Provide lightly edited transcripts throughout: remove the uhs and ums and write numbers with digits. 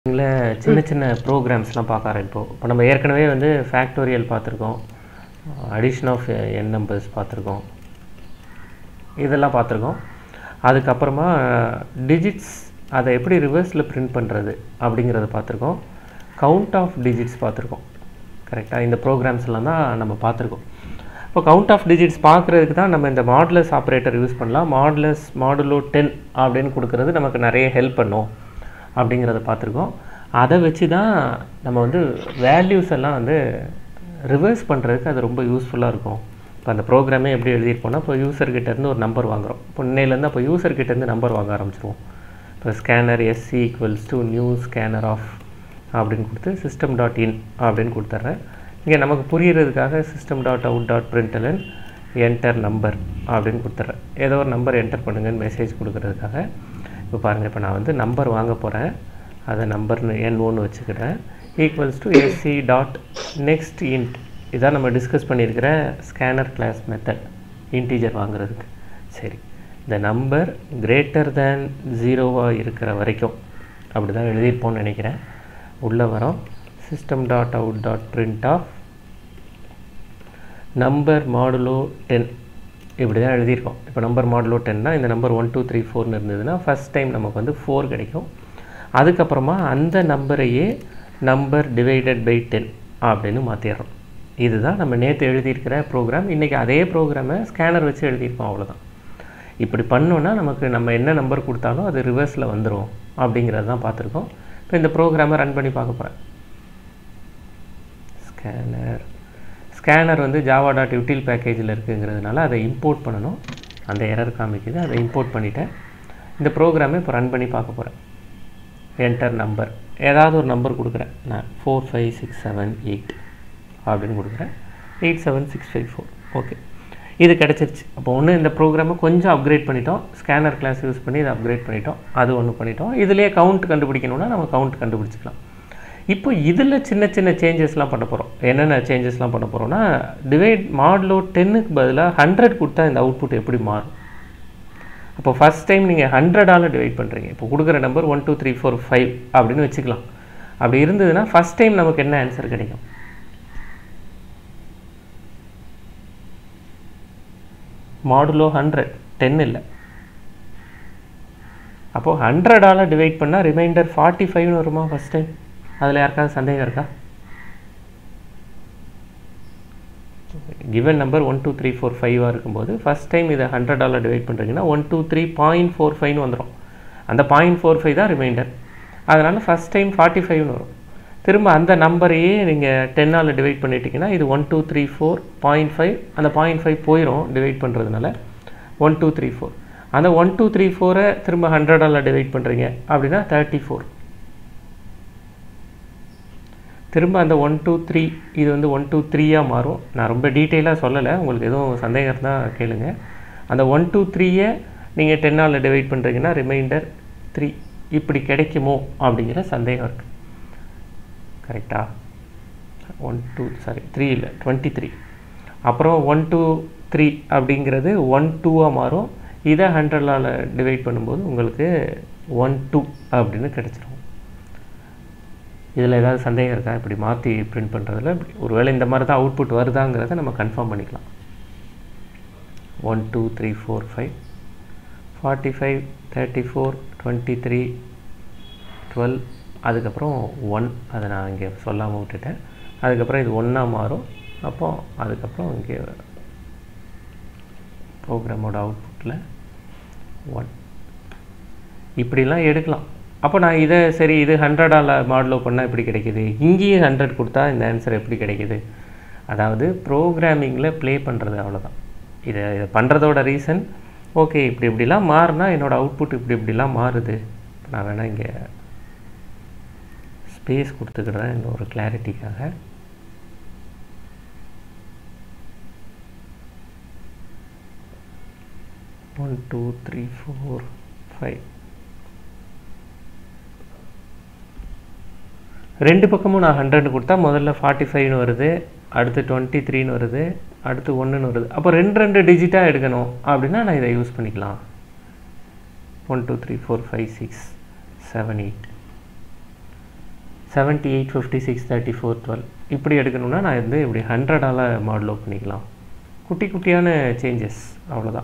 சின்ன சின்ன ப்ரோக்ராம்ஸ்லாம் பார்க்க ஆரம்பிப்போம். இப்போ நம்ம ஏற்கனவே வந்து ஃபேக்டோரியல் பார்த்துருக்கோம், அடிஷன் ஆஃப் என் நம்பர்ஸ் பார்த்துருக்கோம், இதெல்லாம் பார்த்துருக்கோம். அதுக்கப்புறமா டிஜிட்ஸ் அதை எப்படி ரிவர்ஸில் பிரிண்ட் பண்ணுறது அப்படிங்கிறத பார்த்துருக்கோம். கவுண்ட் ஆஃப் டிஜிட்ஸ் பார்த்துருக்கோம். கரெக்டாக இந்த ப்ரோக்ராம்ஸ்லாம் தான் நம்ம பார்த்துருக்கோம். இப்போ கவுண்ட் ஆஃப் டிஜிட்ஸ் பார்க்குறதுக்கு தான் நம்ம இந்த மாடுலஸ் ஆப்ரேட்டர் யூஸ் பண்ணலாம். மாடுலோ 10 அப்படின்னு கொடுக்குறது நமக்கு நிறைய ஹெல்ப் பண்ணும் அப்படிங்கிறத பார்த்துருக்கோம். அதை வச்சு தான் நம்ம வந்து வேல்யூஸ் எல்லாம் வந்து ரிவர்ஸ் பண்ணுறதுக்கு அது ரொம்ப யூஸ்ஃபுல்லாக இருக்கும். இப்போ அந்த ப்ரோக்ராமே எப்படி எழுதியிருப்போம்னா, இப்போ யூசர்கிட்டேருந்து ஒரு நம்பர் வாங்குகிறோம். இப்போ இன்னையிலேருந்து அப்போ யூசர்கிட்டேருந்து நம்பர் வாங்க ஆரம்பிச்சிருவோம். இப்போ scanner SC = new scanner of அப்படின்னு கொடுத்து system.in அப்படின்னு கொடுத்துட்றேன். இங்கே நமக்கு புரிகிறதுக்காக system.out.println என்டர் நம்பர் அப்படின்னு கொடுத்துட்றேன். ஏதோ ஒரு நம்பர் என்டர் பண்ணுங்கன்னு மெசேஜ் கொடுக்குறதுக்காக. இப்போ பாருங்கள், இப்போ நான் வந்து நம்பர் வாங்க போகிறேன். அதை நம்பர்னு N1 வச்சுக்கிறேன். =SC.nextInt இதான் நம்ம டிஸ்கஸ் பண்ணியிருக்கிற ஸ்கேனர் கிளாஸ் மெத்தட், இன்டீஜர் வாங்குறதுக்கு. சரி, இந்த நம்பர் >0 இருக்கிற வரைக்கும் அப்படி தான் எழுதியிருப்போம்னு நினைக்கிறேன். உள்ளே வரோம். system.out.print of நம்பர் மாடுலோ 10 இப்படி தான் எழுதியிருக்கோம். இப்போ நம்பர் மாடுலோ 10னா இந்த நம்பர் 1 2 3 4ன்னு இருந்ததுன்னா ஃபஸ்ட் டைம் நமக்கு வந்து 4 கிடைக்கும். அதுக்கப்புறமா அந்த நம்பரையே நம்பர் ÷ 10 அப்படின்னு மாற்றிடுறோம். இதுதான் நம்ம நேற்று எழுதியிருக்கிற ப்ரோக்ராம். இன்றைக்கி அதே ப்ரோக்ராமை ஸ்கேனர் வச்சு எழுதியிருக்கோம், அவ்வளோதான். இப்படி பண்ணோன்னா நமக்கு நம்ம என்ன நம்பர் கொடுத்தாலும் அது ரிவர்ஸில் வந்துடும் அப்படிங்கிறது தான் பார்த்துருக்கோம். இப்போ இந்த ப்ரோக்ராமை ரன் பண்ணி பார்க்க போகிறேன். ஸ்கேனர் வந்து java.util பேக்கேஜில் இருக்குங்கிறதுனால அதை இம்போர்ட் பண்ணணும். அந்த எரர் காமிக்குது, அதை இம்போர்ட் பண்ணிவிட்டேன். இந்த ப்ரோக்ராமை இப்போ ரன் பண்ணி பார்க்க போகிறேன். என்டர் நம்பர், ஏதாவது ஒரு நம்பர் கொடுக்குறேன். நான் 4 5 6 7 8 அப்படின்னு கொடுக்குறேன். 87654. ஓகே, இது கிடச்சிருச்சு. அப்போ ஒன்று இந்த ப்ரோக்ராமை கொஞ்சம் அப்கிரேட் பண்ணிட்டோம். ஸ்கேனர் கிளாஸ் யூஸ் பண்ணி இதை அப்கிரேட் பண்ணிட்டோம். அது ஒன்று பண்ணிட்டோம். இதுலேயே கவுண்ட் கண்டுபிடிக்கணும்னா நம்ம கவுண்ட் கண்டுபிடிச்சிக்கலாம். இப்போ இதில் சின்ன சின்ன சேஞ்சஸ்லாம் பண்ண போகிறோம். என்னென்ன சேஞ்சஸ்லாம் பண்ண போகிறோம்னா, மாடுலோ 10க்கு பதிலாக 100 கொடுத்தா இந்த அவுட்புட் எப்படி மாறும். அப்போ ஃபஸ்ட் டைம் நீங்கள் 100ஆல் டிவைட் பண்ணுறீங்க. இப்போ கொடுக்குற நம்பர் 1 2 3 4 5 அப்படின்னு வச்சுக்கலாம். அப்படி இருந்ததுன்னா ஃபஸ்ட் டைம் நமக்கு என்ன ஆன்சர் கிடைக்கும்? மாடுலோ 100 10 இல்லை. அப்போது 100ஆல் டிவைட் பண்ணால் ரிமைண்டர் 45ன்னு வருமா ஃபஸ்ட் டைம்? அதில் யாருக்காவது சந்தேகம் இருக்கா? கிவன் நம்பர் 1 2 3 4 5 இருக்கும்போது ஃபஸ்ட் டைம் இதை 100ஆல் டிவைட் பண்ணுறீங்கன்னா 1 2 3.45ன்னு வந்துடும். அந்த 0.45 தான் ரிமைண்டர். அதனால் ஃபஸ்ட் டைம் 45ன்னு வரும். திரும்ப அந்த நம்பரையே நீங்கள் 10ஆல் டிவைட் பண்ணிட்டீங்கன்னா இது 1 2 3 4.5, அந்த 0.5 போயிடும் டிவைட் பண்ணுறதுனால 1 2 3 4. அந்த 1 2 3 4 திரும்ப 100ஆல் டிவைட் பண்ணுறீங்க அப்படின்னா 34. திரும்ப அந்த 1 2 3 இது வந்து 1 2 3 மாறும். நான் ரொம்ப டீட்டெயிலாக சொல்லலை, உங்களுக்கு எதுவும் சந்தேகம் இருந்தால் கேளுங்க. அந்த 1 2 3 நீங்கள் 10ஆல் டிவைட் பண்ணுறீங்கன்னா ரிமைண்டர் 3 இப்படி கிடைக்குமோ அப்படிங்கிற சந்தேகம் இருக்குது. கரெக்டாக? 3 இல்லை 23. அப்புறம் 1 2 3 அப்படிங்கிறது 1 2 மாறும். இதை 100ஆல் டிவைட் பண்ணும்போது உங்களுக்கு 1 2 அப்படின்னு கிடச்சிரும். இதில் ஏதாவது சந்தேகம் இருக்கா? இப்படி மாற்றி பிரிண்ட் பண்ணுறதுல ஒருவேளை இந்த மாதிரி தான் அவுட்புட் வருதாங்கிறத நம்ம கன்ஃபார்ம் பண்ணிக்கலாம். 1 2 3 4 5 45 34 23 12, அதுக்கப்புறம் 1, அதை நான் இங்கே சொல்லாமல் விட்டுட்டேன். அதுக்கப்புறம் இது 1 மாறும். அப்போது அதுக்கப்புறம் இங்கே ப்ரோக்ராமோட அவுட்புட்டில் 1 இப்படிலாம் எடுக்கலாம். அப்போ நான் இதை சரி இது 100ஆல் மாடுலோ பண்ணால் எப்படி கிடைக்கிது, இங்கேயே 100 கொடுத்தா இந்த ஆன்சர் எப்படி கிடைக்கிது? அதாவது ப்ரோக்ராமிங்கில் ப்ளே பண்ணுறது, அவ்வளோதான். இதை பண்ணுறதோட ரீசன், ஓகே இப்படிலாம் மாறினா என்னோடய அவுட்புட் இப்படிலாம் மாறுது. நான் வேணால் இங்கே ஸ்பேஸ் கொடுத்துக்கிறேன் இந்த ஒரு கிளாரிட்டிக்காக. ஒன் 2 3 4 5 ரெண்டு பக்கமும் நான் 100 கொடுத்தா முதல்ல 45ன்னு வருது, அடுத்து 23ன்னு வருது, அடுத்து 1ன்னு வருது. அப்போ 2 டிஜிட்டாக எடுக்கணும் அப்படின்னா நான் இதை யூஸ் பண்ணிக்கலாம். 1 2 3 4 5 6 7 8 78 56 34 12 இப்படி எடுக்கணும்னா நான் வந்து இப்படி 100ஆல் மாடுலோ பண்ணிக்கலாம். குட்டி குட்டியான சேஞ்சஸ், அவ்வளோதான்.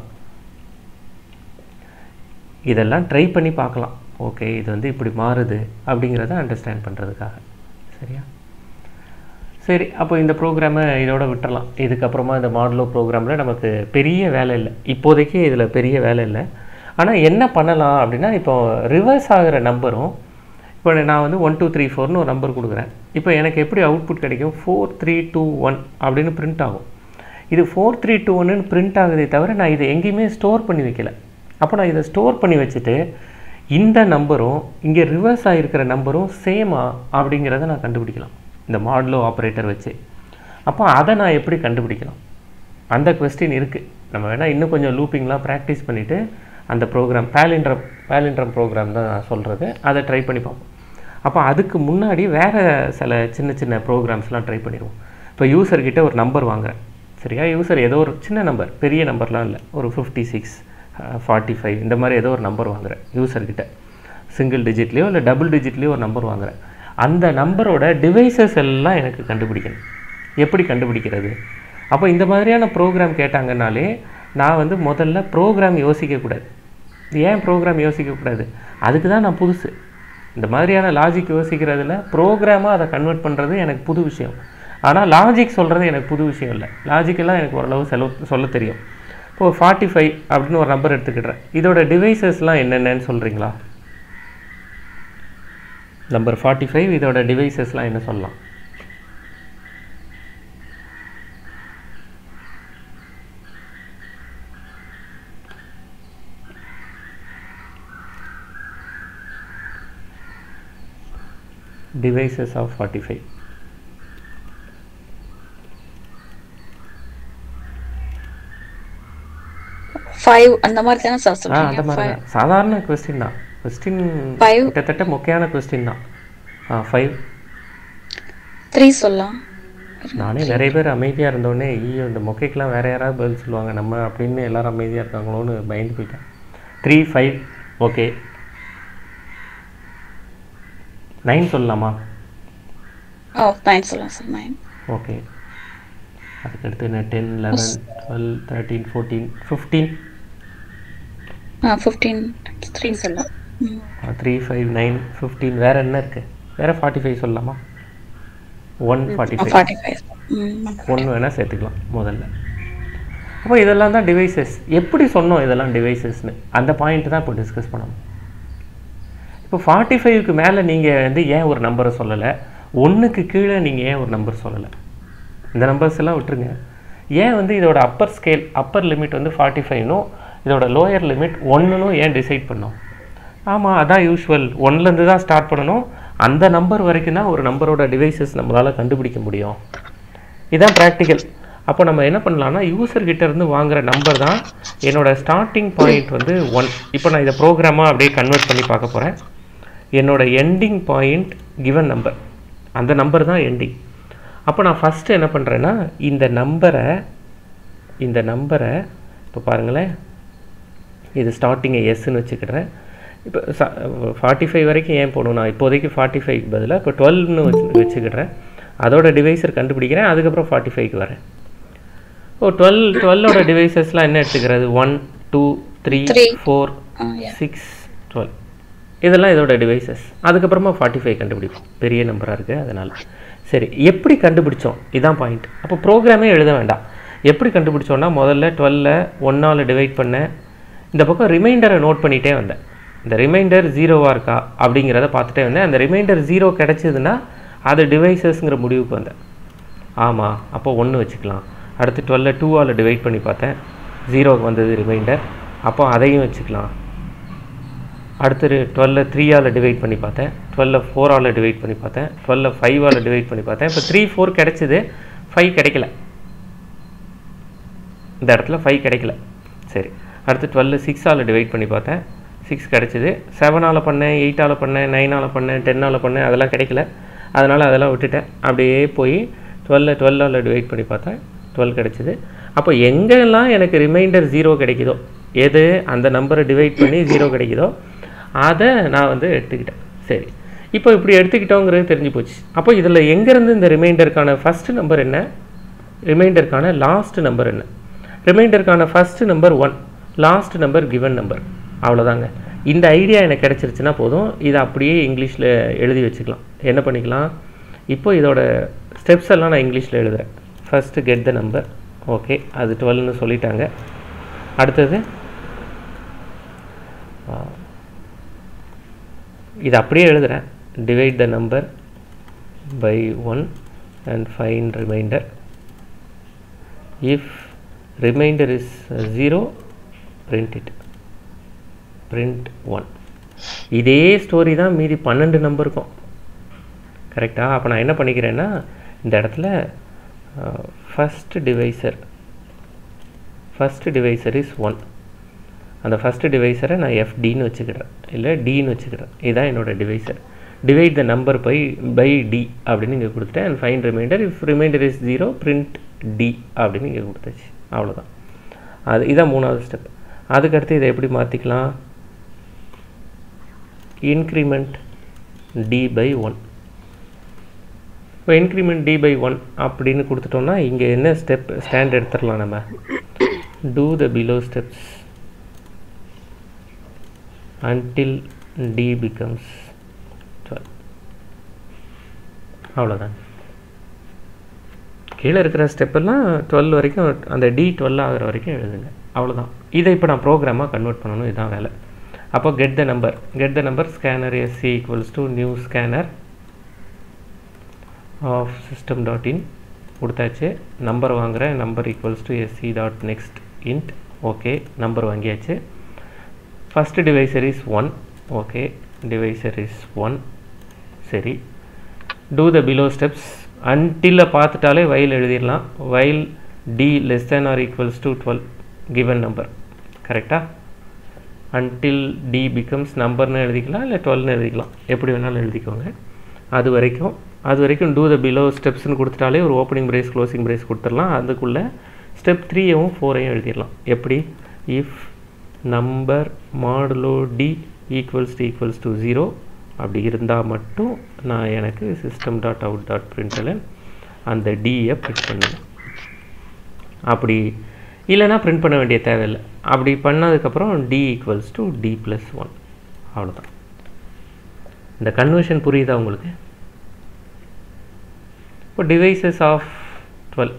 இதெல்லாம் ட்ரை பண்ணி பார்க்கலாம். ஓகே, இது வந்து இப்படி மாறுது அப்படிங்கிறத அண்டர்ஸ்டாண்ட் பண்ணுறதுக்காக. சரியா? சரி, அப்போ இந்த ப்ரோக்ராமை இதோட விட்டுறலாம். இதுக்கப்புறமா இந்த மாடுலோ ப்ரோக்ராமில் நமக்கு பெரிய வேலை இல்லை, இப்போதைக்கு இதில் பெரிய வேலை இல்லை. ஆனால் என்ன பண்ணலாம் அப்படின்னா, இப்போ ரிவர்ஸ் ஆகிற நம்பரும், இப்போ நான் வந்து 1 2 3 4ன்னு ஒரு நம்பர் கொடுக்குறேன். இப்போ எனக்கு எப்படி அவுட்புட் கிடைக்கும்? 4 3 2 1 அப்படின்னு பிரிண்ட் ஆகும். இது 4 3 2 1ன்னு பிரிண்ட் ஆகுதே தவிர நான் இதை எங்கேயுமே ஸ்டோர் பண்ணி வைக்கல. அப்போ நான் இதை ஸ்டோர் பண்ணி வச்சுட்டு இந்த நம்பரும் இங்கே ரிவர்ஸ் ஆகிருக்கிற நம்பரும் சேமா அப்படிங்கிறத நான் கண்டுபிடிக்கலாம் இந்த மாடுலோ ஆப்ரேட்டர் வச்சு. அப்போ அதை நான் எப்படி கண்டுபிடிக்கலாம்? அந்த கொஸ்டின் இருக்குது. நம்ம வேணால் இன்னும் கொஞ்சம் லூப்பிங்லாம் ப்ராக்டிஸ் பண்ணிவிட்டு அந்த ப்ரோக்ராம் பேலிண்ட்ரம் ப்ரோக்ராம் தான் நான் சொல்கிறது, அதை ட்ரை பண்ணி பார்ப்போம். அப்போ அதுக்கு முன்னாடி வேறு சில சின்ன சின்ன ப்ரோக்ராம்ஸ்லாம் ட்ரை பண்ணிடுவோம். இப்போ யூசர்கிட்ட ஒரு நம்பர் வாங்குகிறேன். சரியா? யூசர் ஏதோ ஒரு சின்ன நம்பர், பெரிய நம்பர்லாம் இல்லை, ஒரு 56 45 இந்த மாதிரி ஏதோ ஒரு நம்பர் வாங்குகிறேன் யூசர்கிட்ட. சிங்கிள் டிஜிட்லேயோ இல்லை டபுள் டிஜிட்லேயோ ஒரு நம்பர் வாங்குகிறேன். அந்த நம்பரோட டிவைசஸ் எல்லாம் எனக்கு கண்டுபிடிக்கணும். எப்படி கண்டுபிடிக்கிறது? அப்போ இந்த மாதிரியான ப்ரோக்ராம் கேட்டாங்கன்னாலே நான் வந்து முதல்ல ப்ரோக்ராம் யோசிக்கக்கூடாது. ஏன் ப்ரோக்ராம் யோசிக்கக்கூடாது? அதுக்கு தான் நான் புதுசு. இந்த மாதிரியான லாஜிக் யோசிக்கிறதுல ப்ரோக்ராமாக அதை கன்வெர்ட் பண்ணுறது எனக்கு புது விஷயம். ஆனால் லாஜிக் சொல்கிறது எனக்கு புது விஷயம் இல்லை. லாஜிக்கெல்லாம் எனக்கு ஓரளவு சொல்ல தெரியும். இப்போது 45 அப்படின்னு ஒரு நம்பர் எடுத்துக்கிட்டேன். இதோட டிவைசஸ்லாம் என்னென்னு சொல்கிறீங்களா? நம்பர் 45 இதோட டிவைசஸ்லாம் என்ன சொல்லலாம்? Devices of 45. அந்த மாதிரி தான சார் சொல்றீங்க? அந்த மாதிரி தான். சாதாரண क्वेश्चन தான். क्वेश्चन கிட்டத்தட்ட முக்கியமான क्वेश्चन தான். 5 3 சொல்லலாம். நானே நிறைய பேர் அமைதியாக இருந்தோடனே இந்த மொக்கைக்கெலாம் வேறு யாராவது பதில் சொல்லுவாங்க நம்ம அப்படின்னு எல்லாரும் அமைதியாக இருக்காங்களோன்னு பயந்து போயிட்டேன். 3 5 ஓகே. 9 சொல்லலாமா? 9 சொல்லலாம் சார். 9 ஓகே. அதுக்கடுத்து என்ன? 10 11 12 13 14 15 15 3 சொல்லலாம். 3 5 9 15 வேறு என்ன இருக்குது? வேறு 45 சொல்லலாமா? 145 1 வேணால் சேர்த்துக்கலாம் முதல்ல. அப்போ இதெல்லாம் தான் டிவைசஸ். எப்படி சொன்னோம் இதெல்லாம் டிவைசஸ்னு? அந்த பாயிண்ட் தான் இப்போ டிஸ்கஸ் பண்ணணும். இப்போ 45க்கு மேலே நீங்கள் வந்து ஏன் ஒரு நம்பரை சொல்லலை? 1க்கு கீழே நீங்கள் ஏன் ஒரு நம்பர் சொல்லலை? இந்த நம்பர்ஸ் எல்லாம் விட்டுருங்க. ஏன் வந்து இதோட அப்பர் லிமிட் வந்து 45னும் இதோட லோயர் லிமிட் 1னும் ஏன் டிசைட் பண்ணோம்? ஆமாம், அதான் யூஸ்வல். 1லேருந்து தான் ஸ்டார்ட் பண்ணணும். அந்த நம்பர் வரைக்கும் தான் ஒரு நம்பரோட டிவைசஸ் நம்மளால் கண்டுபிடிக்க முடியும். இதுதான் ப்ராக்டிக்கல். அப்போ நம்ம என்ன பண்ணலாம்னா, யூசர்கிட்ட இருந்து வாங்குகிற நம்பர் தான் என்னோட ஸ்டார்டிங் பாயிண்ட் வந்து 1. இப்போ நான் இதை ப்ரோக்ராமாக அப்படியே கன்வெர்ட் பண்ணி பார்க்க போகிறேன். என்னோட எண்டிங் பாயிண்ட் கிவன் நம்பர், அந்த நம்பர் தான் எண்டிங். அப்போ நான் ஃபஸ்ட்டு என்ன பண்ணுறேன்னா, இந்த நம்பரை இப்போ பாருங்களேன், இது ஸ்டார்டிங்கை எஸ்ன்னு வச்சுக்கிடுறேன். இப்போ 45 வரைக்கும் ஏன் போகணும்? நான் இப்போதைக்கு 45க்கு பதிலாக இப்போ 12ன்னு வச்சுக்கிடுறேன். அதோட டிவைஸர் கண்டுபிடிக்கிறேன். அதுக்கப்புறம் 45க்கு வரேன். 12ஓட டிவைசஸ்லாம் என்ன எடுத்துக்கிறது? 1 2 3 4 6 12 இதெல்லாம் இதோட டிவைசஸ். அதுக்கப்புறமா 45 கண்டுபிடிப்போம். பெரிய நம்பராக இருக்குது அதனால். சரி, எப்படி கண்டுபிடிச்சோம்? இதுதான் பாயிண்ட். அப்போ ப்ரோக்ராமே எழுத வேண்டாம். எப்படி கண்டுபிடிச்சோன்னா, முதல்ல 12 1ஆல் டிவைட் பண்ணேன். இந்த பக்கம் ரிமைண்டரை நோட் பண்ணிகிட்டே வந்தேன். இந்த ரிமைண்டர் 0வாக இருக்கா அப்படிங்கிறத பார்த்துட்டே வந்தேன். அந்த ரிமைண்டர் 0 கிடச்சிதுன்னா அது டிவைசஸ்ங்கிற முடிவுக்கு வந்தேன். ஆமாம், அப்போ 1 வச்சுக்கலாம். அடுத்து 12 2ஆல் டிவைட் பண்ணி பார்த்தேன், 0க்கு வந்தது ரிமைண்டர். அப்போ அதையும் வச்சுக்கலாம். அடுத்து 12 3ஆல் டிவைட் பண்ணி பார்த்தேன், 12 4ஆல் டிவைட் பண்ணி பார்த்தேன், 12 5ஆல் டிவைட் பண்ணி பார்த்தேன். இப்போ 3 4 கிடச்சிது, 5 கிடைக்கல. இந்த இடத்துல 5 கிடைக்கல. சரி, அடுத்து 12 6ஆல் டிவைட் பண்ணி பார்த்தேன், 6 கிடச்சிது. 7ஆல் பண்ணேன், 8ஆல் பண்ணேன், 9ஆல் பண்ணேன், 10ஆல் பண்ணேன், அதெல்லாம் கிடைக்கல. அதனால் அதெல்லாம் விட்டுட்டேன். அப்படியே போய் 12ஆல் டிவைட் பண்ணி பார்த்தேன், 12 கிடச்சிது. அப்போ எங்கெல்லாம் எனக்கு ரிமைண்டர் 0 கிடைக்குதோ, எது அந்த நம்பரை டிவைட் பண்ணி 0 கிடைக்குதோ அதை நான் வந்து எடுத்துக்கிட்டேன். சரி, இப்போ இப்படி எடுத்துக்கிட்டோங்கிறது தெரிஞ்சு போச்சு. அப்போ இதில் எங்கேருந்து இந்த ரிமைண்டருக்கான ஃபஸ்ட்டு நம்பர் என்ன, ரிமைண்டருக்கான லாஸ்ட் நம்பர் என்ன? ரிமைண்டருக்கான first number 1, last number given number. அவ்வளோதாங்க. இந்த ஐடியா எனக்கு கிடச்சிருச்சுன்னா போதும். இதை அப்படியே இங்கிலீஷில் எழுதி வச்சுக்கலாம். என்ன பண்ணிக்கலாம், இப்போ இதோட ஸ்டெப்ஸ் எல்லாம் நான் இங்கிலீஷில் எழுதுகிறேன். First get the number, okay, அது 12ன்னு சொல்லிட்டாங்க. அடுத்தது இது அப்படியே எழுதுகிறேன். Divide the number by 1 and find reminder. If reminder is 0, print it, print 1. இதே ஸ்டோரி தான் மீதி 12 நம்பருக்கும். கரெக்டாக? அப்போ நான் என்ன பண்ணிக்கிறேன்னா, இந்த இடத்துல ஃபஸ்ட்டு டிவைசர் இஸ் 1. அந்த ஃபஸ்ட்டு டிவைசரை நான் FDன்னு வச்சுக்கிறேன், இல்லை Dன்னு வச்சுக்கிறேன். இதுதான் என்னோட divisor. Divide the number by D அப்படின்னு இங்கே கொடுத்துட்டேன். And find reminder. If reminder is 0, print D அப்படின்னு இங்கே கொடுத்தாச்சு. அவ்வளோதான். இதான் 3வது ஸ்டெப். அதுக்கடுத்து இதை எப்படி மாற்றிக்கலாம், இன்க்ரிமெண்ட் D by 1. இப்போ இன்க்ரிமெண்ட் D by 1 அப்படின்னு கொடுத்துட்டோம்னா இங்கே என்ன ஸ்டாண்ட் எடுத்துடலாம் நம்ம, do the below steps until D becomes 12. அவ்வளோதான். கீழே இருக்கிற ஸ்டெப்பெல்லாம் 12 வரைக்கும், அந்த D 12 ஆகிற வரைக்கும் எழுதுங்க. அவ்வளோதான். இதை இப்போ நான் ப்ரோக்ராமாக கன்வெர்ட் பண்ணணும். இதுதான் வேலை. அப்போ get the number scanner SC equals to new scanner of system.in கொடுத்தாச்சு. நம்பர் வாங்குகிறேன். Number equals to SC.next int. Okay, number வாங்கியாச்சு. First divisor is 1. Okay, divisor is 1. சரி, டூ த பிலோ ஸ்டெப்ஸ். அன்டில்ல பார்த்துட்டாலே வைல் எழுதிடலாம். While D less than or equals to 12 given number. கரெக்டாக? until D becomes நம்பர்னு எழுதிக்கலாம், இல்லை 12ன்னு எழுதிக்கலாம், எப்படி வேணாலும் எழுதிக்கோங்க. அது வரைக்கும் டூ த பிலோ ஸ்டெப்ஸ்ன்னு கொடுத்துட்டாலே ஒரு ஓப்பனிங் பிரேஸ் க்ளோசிங் பிரேஸ் கொடுத்துடலாம். அதுக்குள்ளே ஸ்டெப் 3யும் 4யும் எழுதிடலாம். எப்படி, if number modulo D equals to 0 அப்படி இருந்தால் மட்டும் நான் எனக்கு system.out.println அந்த Dயை பிரிண்ட் பண்ணுவேன். அப்படி இல்லைனா பிரிண்ட் பண்ண வேண்டிய தேவையில்லை. அப்படி பண்ணதுக்கப்புறம் D ஈக்குவல்ஸ் டு D + 1. அவ்வளோதான். இந்த கன்வர்ஷன் புரியுதா உங்களுக்கு? இப்போ டிவைசஸ் ஆஃப் 12.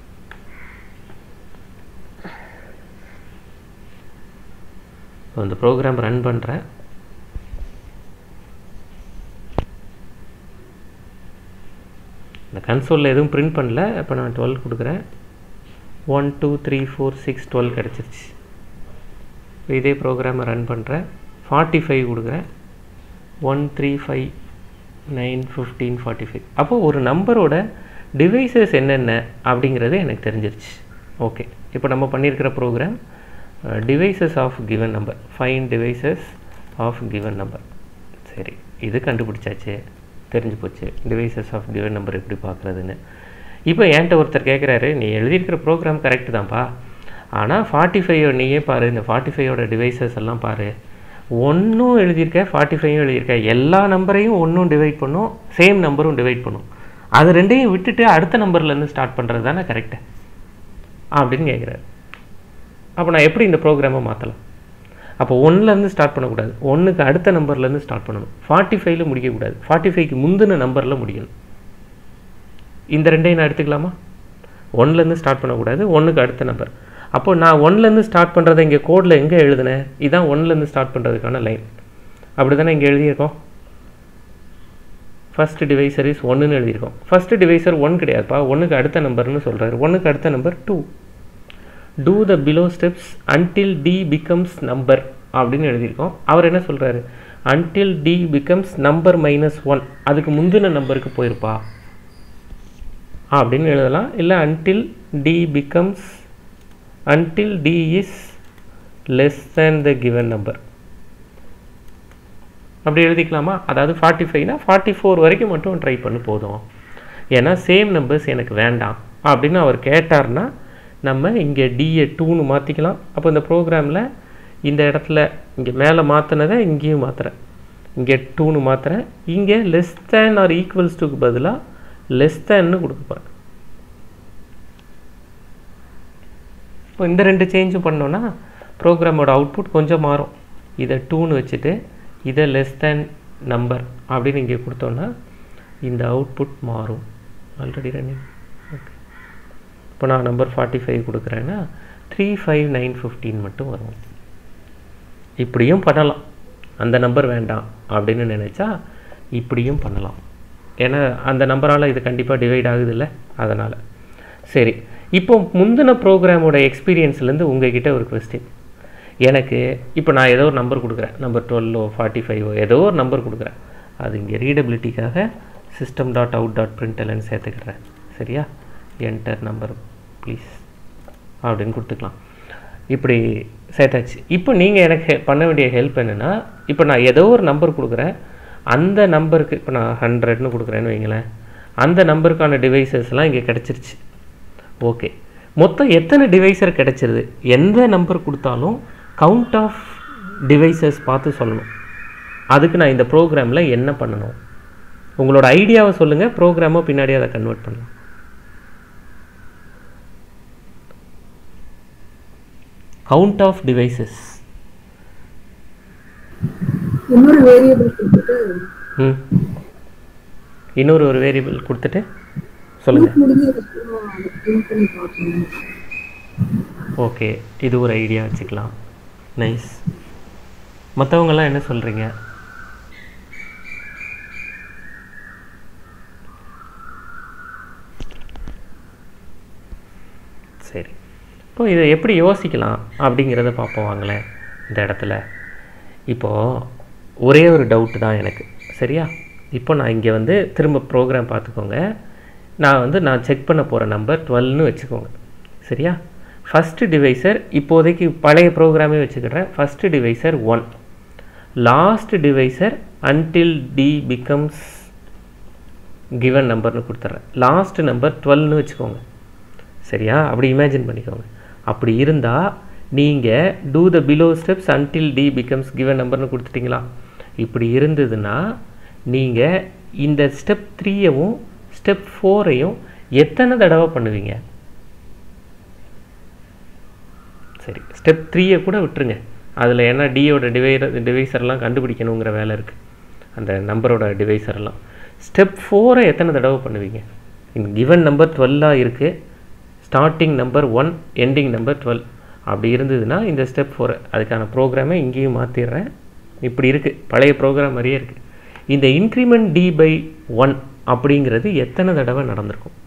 இந்த ப்ரோக்ராம் ரன் பண்ணுறேன். இந்த கன்சோலில் எதுவும் பிரிண்ட் பண்ணல. இப்போ நான் 12 கொடுக்குறேன். 1 2 3 4 6 12 கிடச்சிருச்சு. இதே ப்ரோக்ராமை ரன் பண்ணுறேன். 45 கொடுக்குறேன். 1 3 5 9 15 45. அப்போது ஒரு நம்பரோட டிவைசஸ் என்னென்ன அப்படிங்கிறது எனக்கு தெரிஞ்சிருச்சு. ஓகே, இப்போ நம்ம பண்ணியிருக்கிற program divisors of given number, find divisors of given number. சரி, இது கண்டுபிடிச்சாச்சு, தெரிஞ்சு போச்சு டிவைசஸ் ஆஃப் கிவன் நம்பர் எப்படி பார்க்குறதுன்னு. இப்போ என்கிட்ட ஒருத்தர் கேட்குறாரு, நீ எழுதியிருக்கிற ப்ரோக்ராம் கரெக்டு தான்ப்பா, ஆனால் 45 நீயே பாரு, இந்த 45ஓட டிவைசஸ் எல்லாம் பாரு, ஒன்றும் எழுதியிருக்க 45யும் எழுதியிருக்க, எல்லா நம்பரையும் ஒன்றும் டிவைட் பண்ணும், சேம் நம்பரும் டிவைட் பண்ணும், அது ரெண்டையும் விட்டுட்டு அடுத்த நம்பர்லேருந்து ஸ்டார்ட் பண்ணுறது தானே கரெக்டு அப்படின்னு கேட்குறாரு. அப்போ நான் எப்படி இந்த ப்ரோக்ராமை மாற்றலாம்? அப்போ 1லேருந்து ஸ்டார்ட் பண்ணக்கூடாது, 1க்கு அடுத்த நம்பர்லேருந்து ஸ்டார்ட் பண்ணணும். 45ல் முடிக்கக்கூடாது, 45க்கு முந்தின நம்பரில் முடிக்கணும். இந்த ரெண்டையும் நான் எடுத்துக்கலாமா? 1லேருந்து ஸ்டார்ட் பண்ணக்கூடாது, 1க்கு அடுத்த நம்பர். அப்போது நான் 1லேருந்து ஸ்டார்ட் பண்ணுறதை இங்கே கோடில் எங்கே எழுதுனேன்? இதுதான் 1லேருந்து ஸ்டார்ட் பண்ணுறதுக்கான லைன். அப்படி தானே இங்கே எழுதியிருக்கோம். ஃபஸ்ட்டு டிவைசர் இஸ் 1ன்னு எழுதியிருக்கோம். ஃபஸ்ட்டு டிவைசர் 1 கிடையாதுப்பா, 1க்கு அடுத்த நம்பர்னு சொல்கிறாரு. 1க்கு அடுத்த number 2. Do the below steps until D becomes number அப்படின்னு எழுதியிருக்கோம். அவர் என்ன சொல்கிறாரு? அன்டில் D becomes நம்பர் -1, அதுக்கு முந்தின நம்பருக்கு போயிருப்பா அப்படின்னு எழுதலாம். இல்லை until D is less than the given number அப்படி எழுதிக்கலாமா? அதாவது 45னா 44 வரைக்கும் மட்டும் ட்ரை பண்ணு போதும், ஏன்னா சேம் நம்பர்ஸ் எனக்கு வேண்டாம் அப்படின்னு அவர் கேட்டார்னா நம்ம இங்கே Dயை 2ன்னு மாற்றிக்கலாம். அப்போ இந்த ப்ரோக்ராமில் இந்த இடத்துல இங்கே மேலே மாற்றினதை இங்கேயும் மாற்றுறேன். இங்கே 2ன்னு மாத்திரேன், இங்கே லெஸ் தேன் ஆர் ஈக்குவல்ஸ் டுக்கு பதிலாக லெஸ் தேன்னு கொடுக்க போகிறேன். இப்போ இந்த 2 சேஞ்சும் பண்ணோன்னா ப்ரோக்ராமோட அவுட்புட் கொஞ்சம் மாறும். இதை 2ன்னு வச்சுட்டு இதை லெஸ் தேன் நம்பர் அப்படின்னு இங்கே கொடுத்தோன்னா இந்த அவுட்புட் மாறும். Already running. ஓகே, இப்போ நான் நம்பர் 45 கொடுக்குறேன்னா 35915 மட்டும் வரும். இப்படியும் பண்ணலாம். அந்த நம்பர் வேண்டாம் அப்படின்னு நினச்சா இப்படியும் பண்ணலாம். ஏன்னா அந்த நம்பரால் இது கண்டிப்பாக டிவைட் ஆகுது இல்லை, அதனால். சரி, இப்போ முந்தின ப்ரோக்ராமோட எக்ஸ்பீரியன்ஸ்லேருந்து உங்ககிட்ட ஒரு கொஸ்டின். எனக்கு இப்போ நான் ஏதோ ஒரு நம்பர் கொடுக்குறேன், நம்பர் 12ஓ 45ஓ ஏதோ ஒரு நம்பர் கொடுக்குறேன். அது இங்கே ரீடபிலிட்டிக்காக system.out.println சேர்த்துக்கிறேன். சரியா? என்டர் நம்பர் ப்ளீஸ் அப்படின்னு கொடுத்துக்கலாம். இப்படி சேர்த்தாச்சு. இப்போ நீங்கள் எனக்கு பண்ண வேண்டிய ஹெல்ப் என்னென்னா, இப்போ நான் ஏதோ ஒரு நம்பர் கொடுக்குறேன், அந்த நம்பருக்கு இப்போ நான் 100ன்னு கொடுக்குறேன்னு வைங்களேன், அந்த நம்பருக்கான டிவைசஸ்லாம் இங்கே கிடச்சிருச்சு. ஓகே, மொத்தம் எத்தனை டிவைசர் கிடச்சிருது? எந்த நம்பர் கொடுத்தாலும் கவுண்ட் ஆஃப் டிவைசஸ் பார்த்து சொல்லணும். அதுக்கு நான் இந்த ப்ரோக்ராமில் என்ன பண்ணணும்? உங்களோட ஐடியாவை சொல்லுங்கள், ப்ரோக்ராமை பின்னாடி அதை கன்வெர்ட் பண்ணலாம். கவுண்ட் ஆஃப் டிவைசஸ் இன்னொரு வேரியபிள் கொடுத்துட்டு இன்னொரு வேரியபிள் கொடுத்துட்டு சொல்லுங்கள். ஓகே, இது ஒரு ஐடியா வச்சுக்கலாம். நைஸ். மற்றவங்கெல்லாம் என்ன சொல்கிறீங்க? சரி, இப்போ இதை எப்படி யோசிக்கலாம் அப்படிங்கிறத பார்ப்போம் வாங்களேன். இந்த இடத்துல இப்போது ஒரே ஒரு டவுட்டு தான் எனக்கு. சரியா? இப்போ நான் இங்கே வந்து திரும்ப ப்ரோக்ராம் பார்த்துக்கோங்க. நான் செக் பண்ண போகிற நம்பர் 12ன்னு வச்சுக்கோங்க. சரியா? ஃபஸ்ட்டு டிவைசர் இப்போதைக்கு பழைய ப்ரோக்ராமே வச்சுக்கிறேன். First divisor 1, last divisor until d becomes given நம்பர்னு கொடுத்துட்றேன். லாஸ்ட் நம்பர் 12ன்னு வச்சுக்கோங்க. சரியா? அப்படி இமேஜின் பண்ணிக்கோங்க. அப்படி இருந்தால் நீங்கள் do the below steps until d becomes given நம்பர்னு கொடுத்துட்டிங்களா? இப்படி இருந்ததுன்னா நீங்கள் இந்த ஸ்டெப் 3ஐயும் ஸ்டெப் 4ஐயும் எத்தனை தடவை பண்ணுவீங்க? சரி, ஸ்டெப் 3ஐ கூட விட்டுருங்க. அதில் ஏன்னா டியோட டிவைசர்லாம் கண்டுபிடிக்கணுங்கிற வேலை இருக்குது, அந்த நம்பரோட டிவைசர்லாம். ஸ்டெப் 4ஐ எத்தனை தடவை பண்ணுவீங்க? இந்த கிவன் நம்பர் 12ஆக இருக்குது, ஸ்டார்டிங் நம்பர் 1, எண்டிங் நம்பர் 12. அப்படி இருந்ததுன்னா இந்த ஸ்டெப் 4 அதுக்கான ப்ரோக்ராமை இங்கேயும் மாற்றிடுறேன். இப்படி இருக்குது, பழைய ப்ரோக்ராம் மாதிரியே இருக்குது. இந்த இன்க்ரிமெண்ட் d/1 அப்படிங்கிறது எத்தனை தடவை நடந்திருக்கும்?